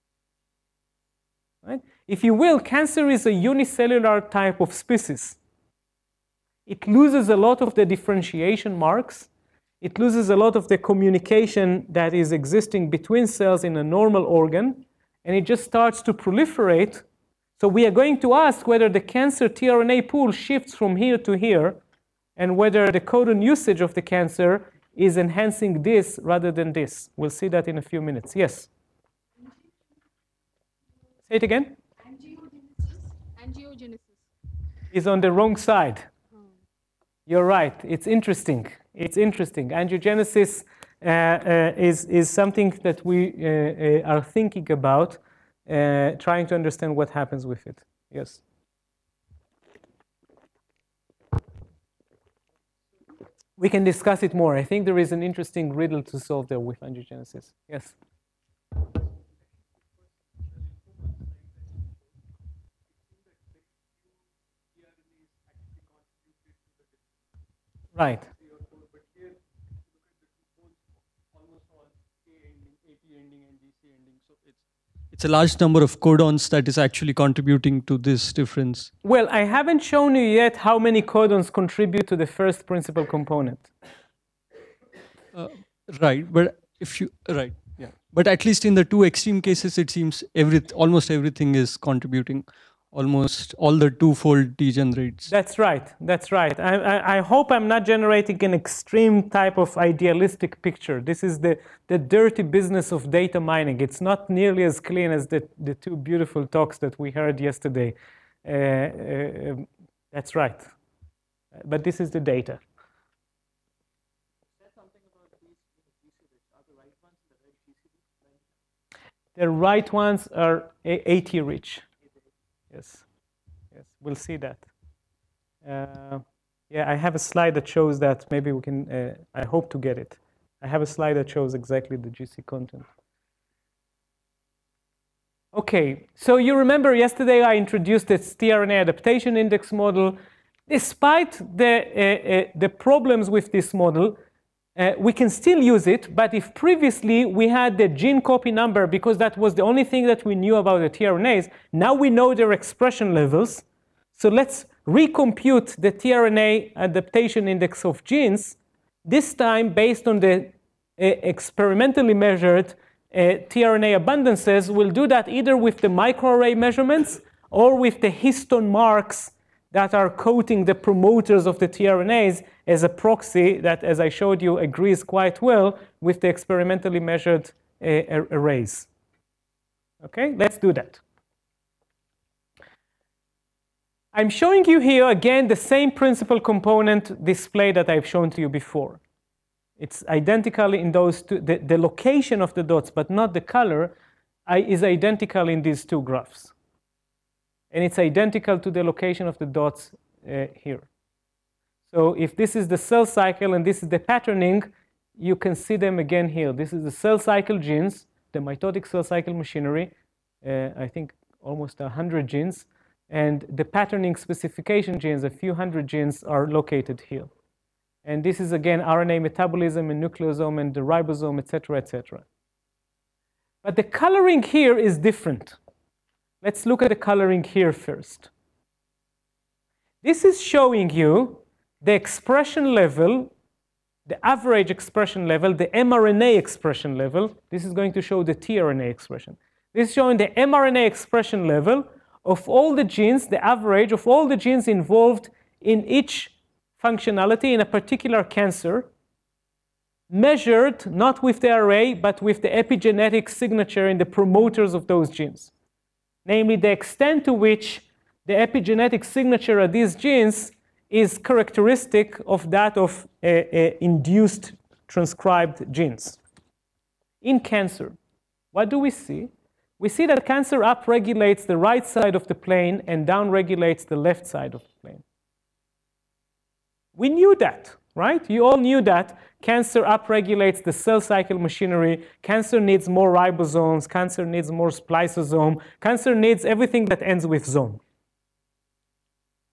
Right? If you will, cancer is a unicellular type of species. It loses a lot of the differentiation marks. It loses a lot of the communication that is existing between cells in a normal organ, and it just starts to proliferate. So we are going to ask whether the cancer tRNA pool shifts from here to here, and whether the codon usage of the cancer is enhancing this rather than this. We'll see that in a few minutes. Yes? Say it again. Angiogenesis. Angiogenesis. Is on the wrong side. You're right. It's interesting. It's interesting. Angiogenesis uh, uh, is, is something that we uh, uh, are thinking about, uh, trying to understand what happens with it. Yes? We can discuss it more. I think there is an interesting riddle to solve there with angiogenesis. Yes? Right. It's a large number of codons that is actually contributing to this difference. Well, I haven't shown you yet how many codons contribute to the first principal component. Uh, right, but if you right, yeah. But at least in the two extreme cases, it seems every almost everything is contributing. Almost all the two-fold degenerates. That's right. That's right. I, I, I hope I'm not generating an extreme type of idealistic picture. This is the, the dirty business of data mining. It's not nearly as clean as the, the two beautiful talks that we heard yesterday. Uh, uh, that's right. But this is the data. The right ones are AT rich. Yes, yes, we'll see that. Uh, yeah, I have a slide that shows that. Maybe we can, uh, I hope to get it. I have a slide that shows exactly the G C content. Okay, so you remember yesterday I introduced this tRNA adaptation index model. Despite the, uh, uh, the problems with this model, Uh, we can still use it, but if previously we had the gene copy number because that was the only thing that we knew about the tRNAs, now we know their expression levels. So let's recompute the tRNA adaptation index of genes, this time based on the uh, experimentally measured uh, tRNA abundances. We'll do that either with the microarray measurements or with the histone marks that are coating the promoters of the tRNAs as a proxy that, as I showed you, agrees quite well with the experimentally measured uh, arrays. Okay, let's do that. I'm showing you here, again, the same principal component display that I've shown to you before. It's identical in those two, the, the location of the dots, but not the color, I, is identical in these two graphs. And it's identical to the location of the dots uh, here. So if this is the cell cycle and this is the patterning, you can see them again here. This is the cell cycle genes, the mitotic cell cycle machinery, uh, I think almost one hundred genes. And the patterning specification genes, a few hundred genes, are located here. And this is, again, R N A metabolism and nucleosome and the ribosome, et cetera, et cetera. But the coloring here is different. Let's look at the coloring here first. This is showing you the expression level, the average expression level, the mRNA expression level. This is going to show the tRNA expression. This is showing the mRNA expression level of all the genes, the average of all the genes involved in each functionality in a particular cancer, measured not with the array, but with the epigenetic signature in the promoters of those genes. Namely, the extent to which the epigenetic signature of these genes is characteristic of that of uh, uh, induced transcribed genes. In cancer, what do we see? We see that cancer upregulates the right side of the plane and downregulates the left side of the plane. We knew that, right? You all knew that cancer upregulates the cell cycle machinery. Cancer needs more ribosomes. Cancer needs more spliceosome. Cancer needs everything that ends with zone.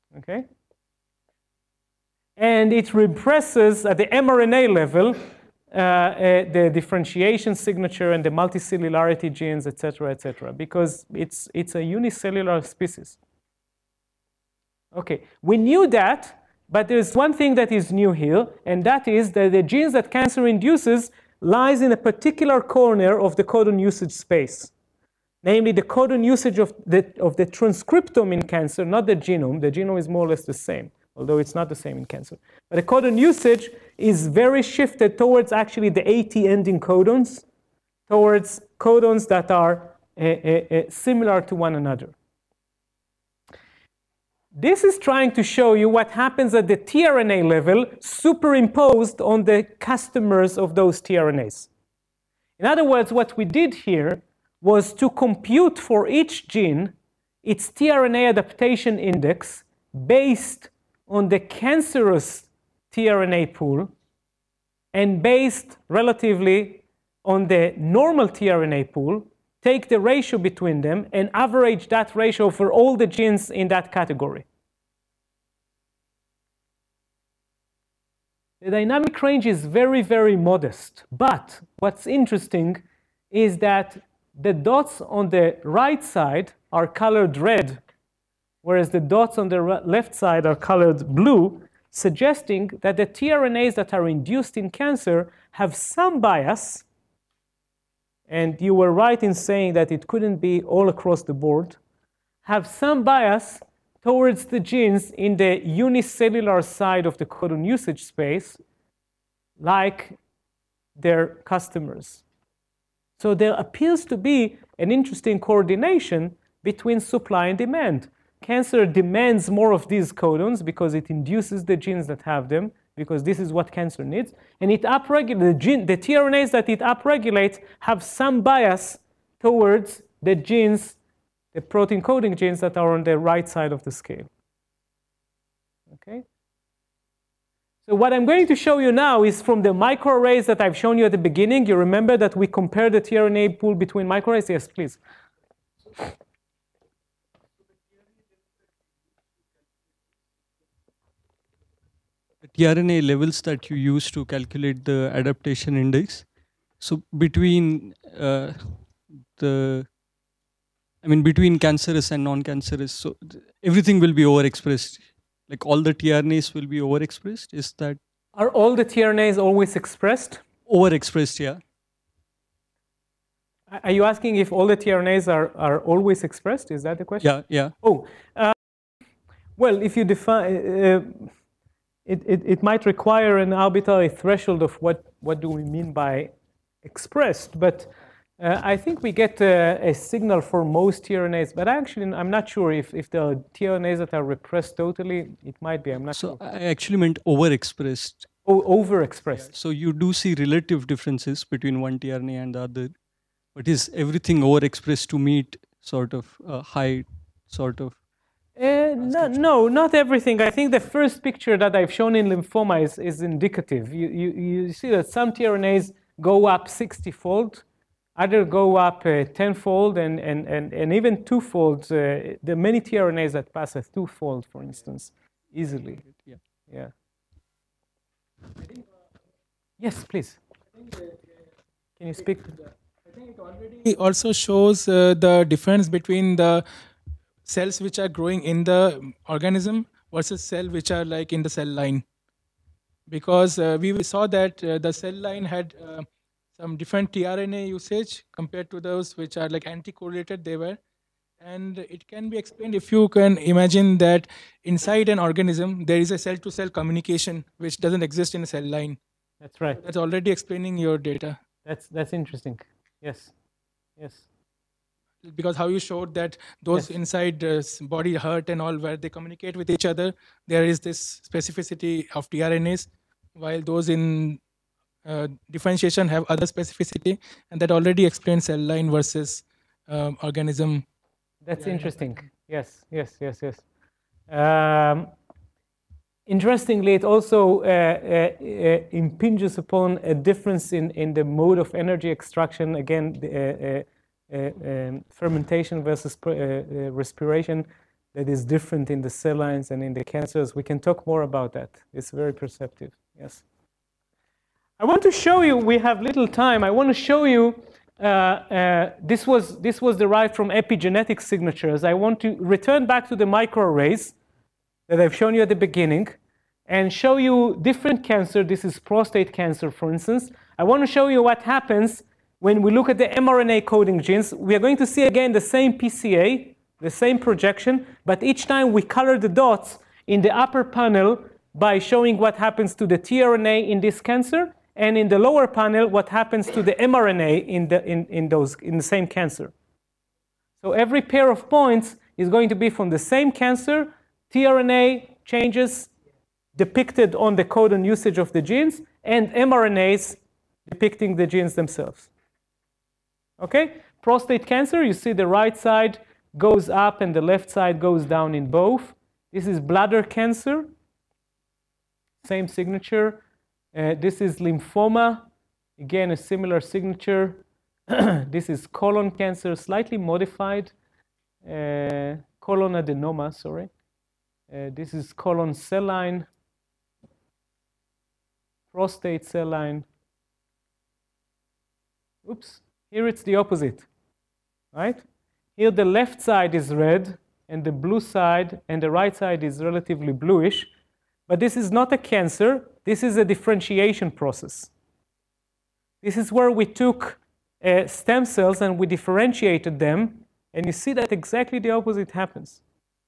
Okay? And it represses at the mRNA level uh, uh, the differentiation signature and the multicellularity genes, et cetera, et cetera, because it's, it's a unicellular species. Okay, we knew that, but there's one thing that is new here, and that is that the genes that cancer induces lies in a particular corner of the codon usage space. Namely, the codon usage of the, of the transcriptome in cancer, not the genome. The genome is more or less the same, although it's not the same in cancer. But the codon usage is very shifted towards actually the AT ending codons, towards codons that are uh, uh, uh, similar to one another. This is trying to show you what happens at the tRNA level superimposed on the customers of those tRNAs. In other words, what we did here was to compute for each gene its tRNA adaptation index based on the cancerous tRNA pool and based relatively on the normal tRNA pool, take the ratio between them and average that ratio for all the genes in that category. The dynamic range is very, very modest. But what's interesting is that the dots on the right side are colored red, whereas the dots on the left side are colored blue, suggesting that the tRNAs that are induced in cancer have some bias. And you were right in saying that it couldn't be all across the board, have some bias towards the genes in the unicellular side of the codon usage space, like their customers. So there appears to be an interesting coordination between supply and demand. Cancer demands more of these codons because it induces the genes that have them, because this is what cancer needs. And it upregulates, the, gene, the tRNAs that it upregulates have some bias towards the genes, the protein coding genes that are on the right side of the scale. Okay? So what I'm going to show you now is from the microarrays that I've shown you at the beginning. You remember that we compared the tRNA pool between microarrays? Yes, please. The tRNA levels that you use to calculate the adaptation index. So between uh, the, I mean, between cancerous and non-cancerous, so everything will be overexpressed. Like all the tRNAs will be overexpressed. Is that? Are all the tRNAs always expressed? Overexpressed, yeah. Are you asking if all the tRNAs are, are always expressed? Is that the question? Yeah, yeah. Oh, uh, well, if you define, uh, it, it, it might require an arbitrary threshold of what, what do we mean by expressed. But uh, I think we get uh, a signal for most tRNAs. But actually, I'm not sure if, if there are tRNAs that are repressed totally. It might be. I'm not so sure. I actually meant overexpressed. Oh, overexpressed. Yeah. So you do see relative differences between one tRNA and the other. But is everything overexpressed to meet sort of a high sort of? Uh, no, no, not everything. I think the first picture that I've shown in lymphoma is, is indicative. You, you, you see that some tRNAs go up sixty-fold, others go up uh, tenfold, and, and, and, and even twofold. Uh, there are many tRNAs that pass a twofold, for instance, easily. Yeah. Yeah. Yes, please. Can you speak? It also shows uh, the difference between the cells which are growing in the organism versus cells which are like in the cell line. Because uh, we saw that uh, the cell line had uh, some different tRNA usage compared to those which are like anti-correlated they were. And it can be explained if you can imagine that inside an organism, there is a cell-to-cell communication which doesn't exist in a cell line. That's right. So that's already explaining your data. That's, that's interesting. Yes. Yes. Because how you showed that those yes. inside uh, body hurt and all where they communicate with each other, there is this specificity of tRNAs, while those in uh, differentiation have other specificity, and that already explains cell line versus um, organism. That's interesting. Yes, yes, yes, yes. Um, interestingly, it also uh, uh, uh, impinges upon a difference in, in the mode of energy extraction. Again, the, uh, uh, uh, um, fermentation versus uh, uh, respiration that is different in the cell lines and in the cancers. We can talk more about that. It's very perceptive. Yes. I want to show you, we have little time, I want to show you, uh, uh, this, was, this was derived from epigenetic signatures. I want to return back to the microarrays that I've shown you at the beginning and show you different cancer. This is prostate cancer, for instance. I want to show you what happens when we look at the mRNA coding genes. We are going to see again the same P C A, the same projection, but each time we color the dots in the upper panel by showing what happens to the tRNA in this cancer, and in the lower panel, what happens to the mRNA in the, in, in, those, in the same cancer. So every pair of points is going to be from the same cancer, tRNA changes depicted on the codon usage of the genes, and mRNAs depicting the genes themselves. Okay? Prostate cancer, you see the right side goes up and the left side goes down in both. This is bladder cancer, same signature. Uh, this is lymphoma, again a similar signature. This is colon cancer, slightly modified, uh, colon adenoma, sorry. Uh, this is colon cell line, prostate cell line. Oops, here it's the opposite, right? Here the left side is red, and the blue side, and the right side is relatively bluish. But this is not a cancer. This is a differentiation process. This is where we took uh, stem cells and we differentiated them. And you see that exactly the opposite happens.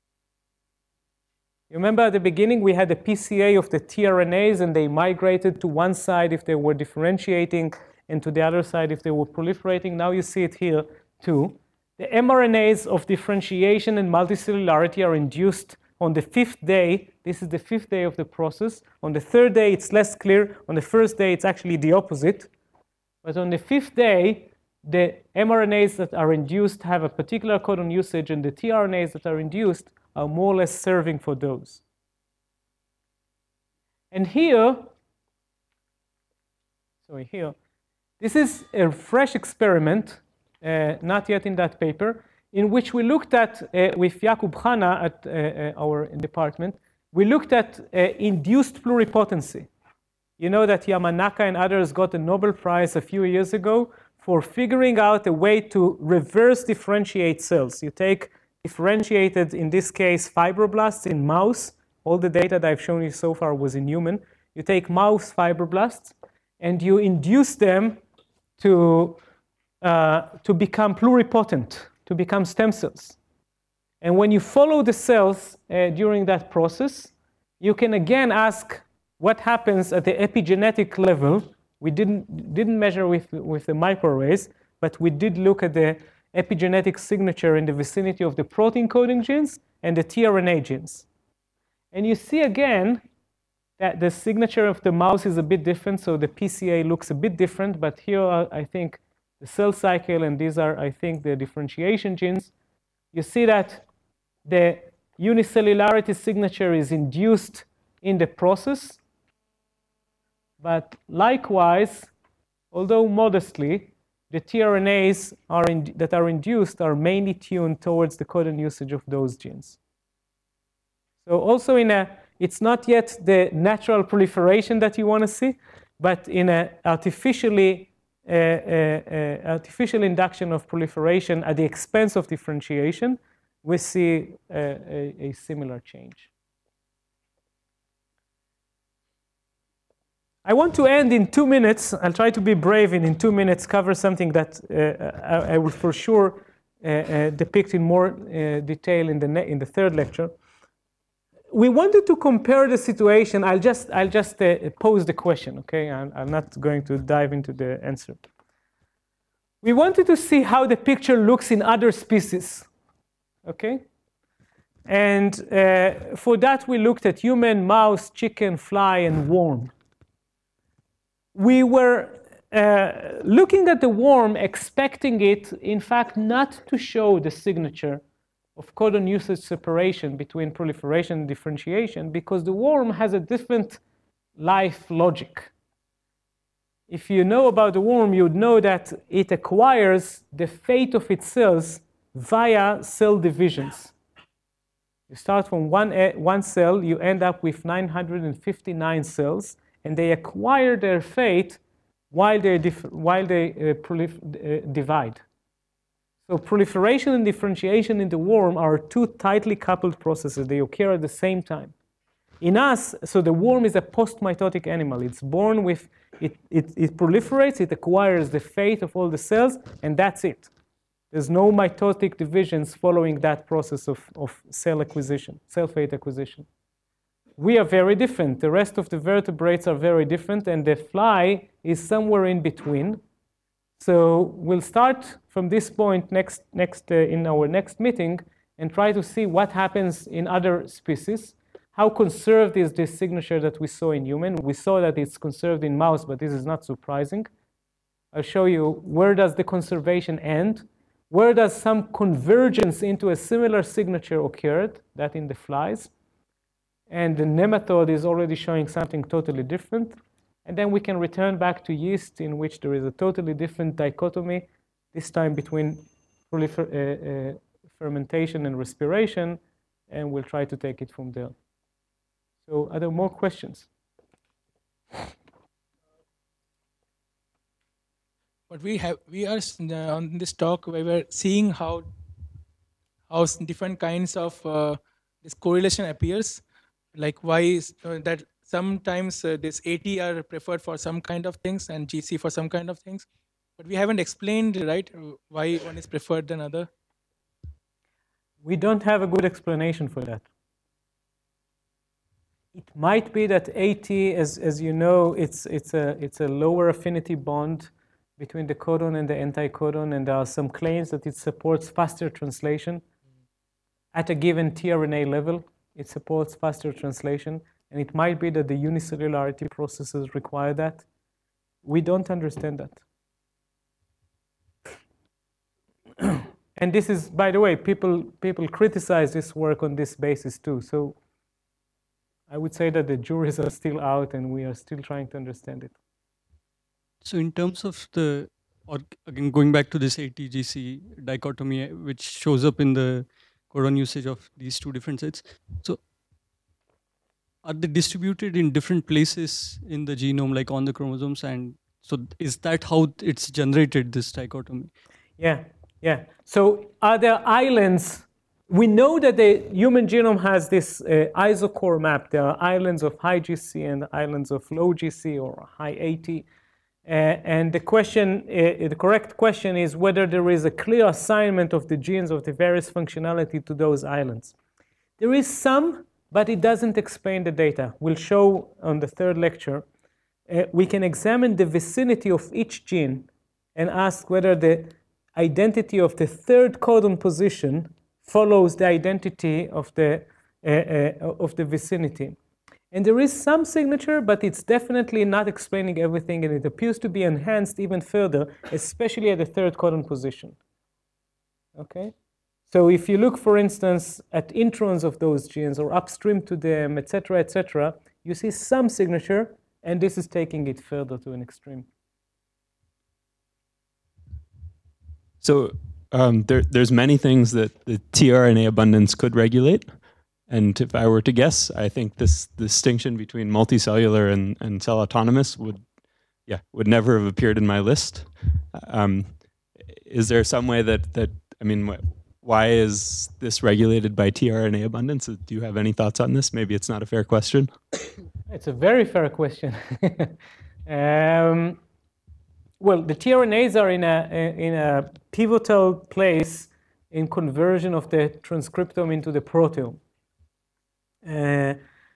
You remember at the beginning we had a P C A of the tRNAs, and they migrated to one side if they were differentiating and to the other side if they were proliferating. Now you see it here too. The mRNAs of differentiation and multicellularity are induced on the fifth day. This is the fifth day of the process. On the third day, it's less clear. On the first day, it's actually the opposite. But on the fifth day, the mRNAs that are induced have a particular codon usage, and the tRNAs that are induced are more or less serving for those. And here, sorry, here, this is a fresh experiment, uh, not yet in that paper, in which we looked at, uh, with Jakub Hanna at uh, uh, our department, we looked at uh, induced pluripotency. You know that Yamanaka and others got a Nobel Prize a few years ago for figuring out a way to reverse differentiate cells. You take differentiated, in this case, fibroblasts in mouse. All the data that I've shown you so far was in human. You take mouse fibroblasts, and you induce them to, uh, to become pluripotent, to become stem cells. And when you follow the cells uh, during that process, you can again ask what happens at the epigenetic level. We didn't, didn't measure with, with the microarrays, but we did look at the epigenetic signature in the vicinity of the protein coding genes and the tRNA genes. And you see again that the signature of the mouse is a bit different, so the P C A looks a bit different, but here are, I think, the cell cycle, and these are, I think, the differentiation genes. You see that the unicellularity signature is induced in the process, but likewise, although modestly, the tRNAs are in, that are induced are mainly tuned towards the codon usage of those genes. So also in a, it's not yet the natural proliferation that you want to see, but in an artificially, uh, uh, uh, artificial induction of proliferation at the expense of differentiation, we see uh, a, a similar change. I want to end in two minutes. I'll try to be brave and in two minutes cover something that uh, I, I will for sure uh, uh, depict in more uh, detail in the, in the third lecture. We wanted to compare the situation. I'll just, I'll just uh, pose the question, okay? I'm, I'm not going to dive into the answer. We wanted to see how the picture looks in other species, okay? And uh, for that, we looked at human, mouse, chicken, fly, and worm. We were uh, looking at the worm, expecting it, in fact, not to show the signature of codon usage separation between proliferation and differentiation, because the worm has a different life logic. If you know about the worm, you'd know that it acquires the fate of its cells via cell divisions. You start from one, one cell, you end up with nine hundred fifty-nine cells, and they acquire their fate while they, while they uh, prolif uh, divide. So proliferation and differentiation in the worm are two tightly coupled processes. They occur at the same time. In us, so the worm is a post-mitotic animal. It's born with, it, it, it proliferates, it acquires the fate of all the cells, and that's it. There's no mitotic divisions following that process of, of cell acquisition, cell fate acquisition. We are very different. The rest of the vertebrates are very different, and the fly is somewhere in between. So we'll start from this point next, next uh, in our next meeting and try to see what happens in other species. How conserved is this signature that we saw in human? We saw that it's conserved in mouse, but this is not surprising. I'll show you where does the conservation end? Where does some convergence into a similar signature occurred? That in the flies. And the nematode is already showing something totally different. And then we can return back to yeast, in which there is a totally different dichotomy, this time between prolifer uh, uh, fermentation and respiration, and we'll try to take it from there. So are there more questions? But we have we are uh, on this talk where we're seeing how how different kinds of uh, this correlation appears, like why is, uh, that sometimes uh, this A T are preferred for some kind of things and G C for some kind of things, but we haven't explained, right, why one is preferred than other. We don't have a good explanation for that. It might be that A T, as, as you know, it's, it's, a, it's a lower affinity bond between the codon and the anticodon, and there are some claims that it supports faster translation. At a given tRNA level, it supports faster translation, and it might be that the unicellularity processes require that. We don't understand that. And this is, by the way, people, people criticize this work on this basis too. So I would say that the juries are still out and we are still trying to understand it. So in terms of the, or again, going back to this A T G C dichotomy, which shows up in the codon usage of these two different sets. So are they distributed in different places in the genome, like on the chromosomes? And so is that how it's generated, this dichotomy? Yeah, yeah. So are there islands? We know that the human genome has this uh, isochore map. There are islands of high G C and islands of low G C or high A T. Uh, and the question, uh, the correct question is whether there is a clear assignment of the genes of the various functionality to those islands. There is some, but it doesn't explain the data. We'll show on the third lecture. Uh, we can examine the vicinity of each gene and ask whether the identity of the third codon position follows the identity of the, uh, uh, of the vicinity. And there is some signature, but it's definitely not explaining everything, and it appears to be enhanced even further, especially at the third codon position. Okay? So if you look, for instance, at introns of those genes or upstream to them, et cetera, et cetera, you see some signature, and this is taking it further to an extreme. So um, there, there's many things that the tRNA abundance could regulate. And if I were to guess, I think this distinction between multicellular and, and cell autonomous would, yeah, would never have appeared in my list. Um, is there some way that, that I mean, wh why is this regulated by tRNA abundance? Do you have any thoughts on this? Maybe it's not a fair question. It's a very fair question. um, well, the tRNAs are in a, in a pivotal place in conversion of the transcriptome into the proteome. Uh,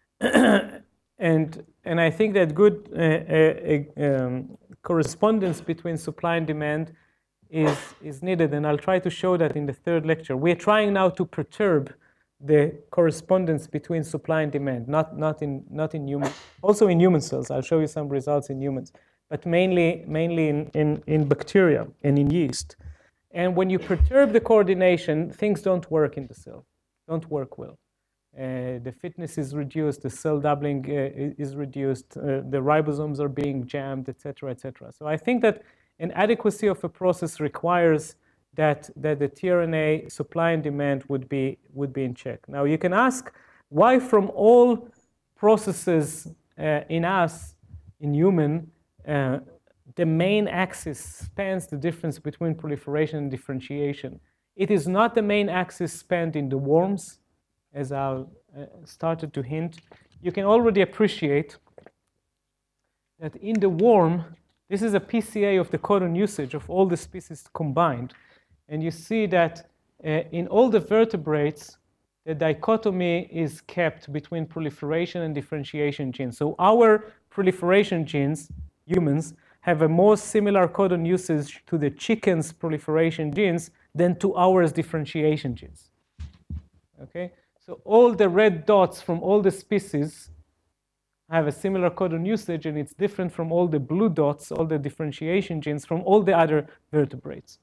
and and I think that good uh, uh, um, correspondence between supply and demand is is needed, and I'll try to show that in the third lecture. We're trying now to perturb the correspondence between supply and demand, not not in not in human, also in human cells. I'll show you some results in humans, but mainly mainly in in, in bacteria and in yeast. And when you perturb the coordination, things don't work in the cell, don't work well. Uh, the fitness is reduced, the cell doubling uh, is reduced, uh, the ribosomes are being jammed, et cetera, et cetera. So I think that an adequacy of a process requires that, that the tRNA supply and demand would be, would be in check. Now you can ask why from all processes uh, in us, in human, uh, the main axis spans the difference between proliferation and differentiation. It is not the main axis spanned in the worms, as I uh, started to hint. You can already appreciate that in the worm, this is a P C A of the codon usage of all the species combined. And you see that uh, in all the vertebrates, the dichotomy is kept between proliferation and differentiation genes. So our proliferation genes, humans, have a more similar codon usage to the chicken's proliferation genes than to ours differentiation genes. Okay? So all the red dots from all the species have a similar codon usage, and it's different from all the blue dots, all the differentiation genes from all the other vertebrates.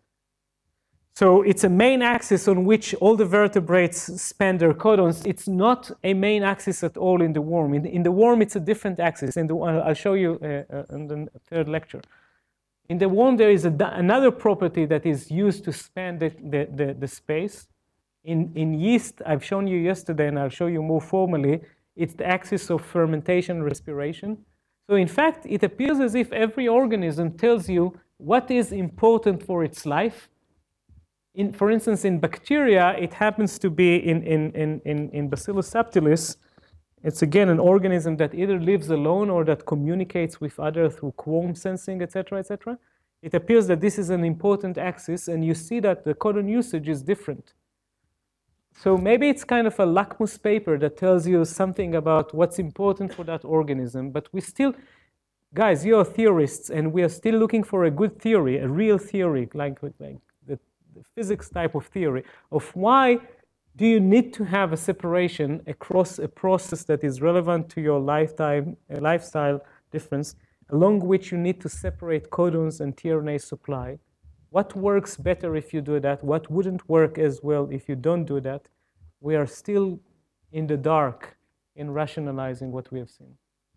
So it's a main axis on which all the vertebrates span their codons. It's not a main axis at all in the worm. In the, in the worm, it's a different axis. And I'll show you uh, uh, in the third lecture. In the worm, there is a, another property that is used to span the, the, the, the space. In, in yeast, I've shown you yesterday, and I'll show you more formally, it's the axis of fermentation and respiration. So in fact, it appears as if every organism tells you what is important for its life. In, for instance, in bacteria, it happens to be in, in, in, in, in Bacillus subtilis. It's again an organism that either lives alone or that communicates with others through quorum sensing, et cetera, et cetera. It appears that this is an important axis, and you see that the codon usage is different. So maybe it's kind of a lakmus paper that tells you something about what's important for that organism. But we still, guys, you're theorists, and we are still looking for a good theory, a real theory, like, like the, the physics type of theory, of why do you need to have a separation across a process that is relevant to your lifetime, uh, lifestyle difference, along which you need to separate codons and tRNA supply. What works better if you do that? What wouldn't work as well if you don't do that? We are still in the dark in rationalizing what we have seen.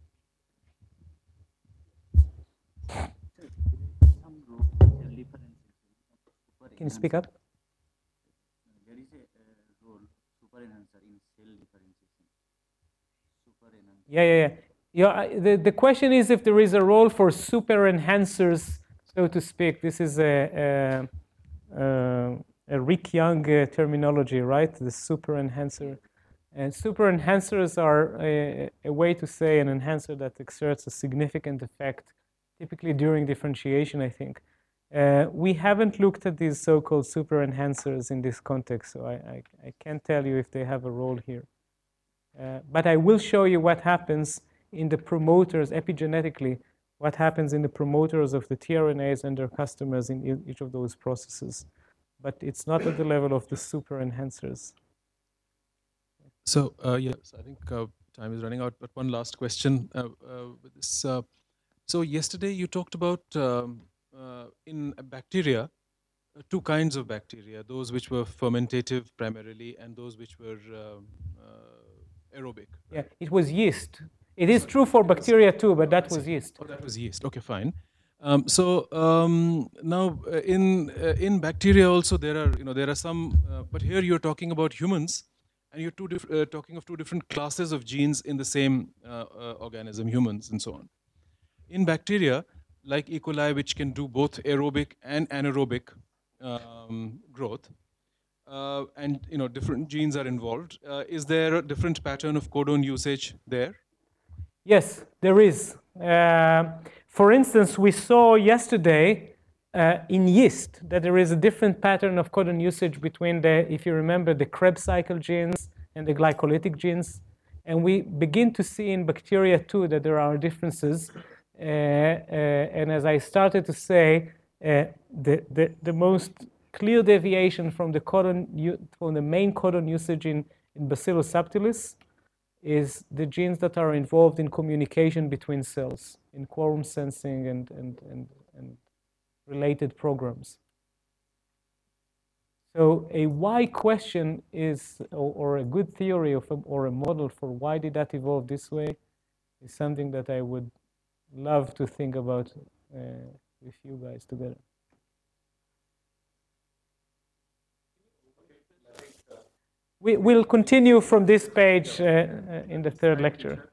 Can you speak up? There is a uh, role, super enhancer, in cell differentiation. Super enhancer. Yeah, yeah, yeah. yeah the, the question is if there is a role for super enhancers, so to speak. This is a, a, a, a Rick Young uh, terminology, right? The super enhancer. And super enhancers are a, a way to say an enhancer that exerts a significant effect, typically during differentiation, I think. Uh, we haven't looked at these so-called super enhancers in this context, so I, I, I can't tell you if they have a role here. Uh, but I will show you what happens in the promoters epigenetically, what happens in the promoters of the tRNAs and their customers in each of those processes. But it's not at the level of the super enhancers. So, uh, yes, I think uh, time is running out, but one last question. Uh, uh, with this, uh, so yesterday you talked about, um, uh, in bacteria, uh, two kinds of bacteria, those which were fermentative primarily and those which were um, uh, aerobic. Right? Yeah, it was yeast. It is true for bacteria too, but that was yeast. Oh, that was yeast. Okay, fine. Um, so um, now uh, in uh, in bacteria also there are you know there are some, uh, but here you're talking about humans, and you're two uh, talking of two different classes of genes in the same uh, uh, organism, humans and so on. In bacteria, like E. coli, which can do both aerobic and anaerobic um, growth, uh, and you know different genes are involved. Uh, is there a different pattern of codon usage there? Yes, there is. Uh, for instance, we saw yesterday uh, in yeast that there is a different pattern of codon usage between the, if you remember, the Krebs cycle genes and the glycolytic genes. And we begin to see in bacteria too that there are differences. Uh, uh, and as I started to say, uh, the, the, the most clear deviation from the codon, from the main codon usage in, in Bacillus subtilis is the genes that are involved in communication between cells, in quorum sensing and, and, and, and related programs. So a why question is, or, or a good theory of a, or a model for why did that evolve this way is something that I would love to think about uh, with you guys together. We will continue from this page uh, uh, in the third lecture.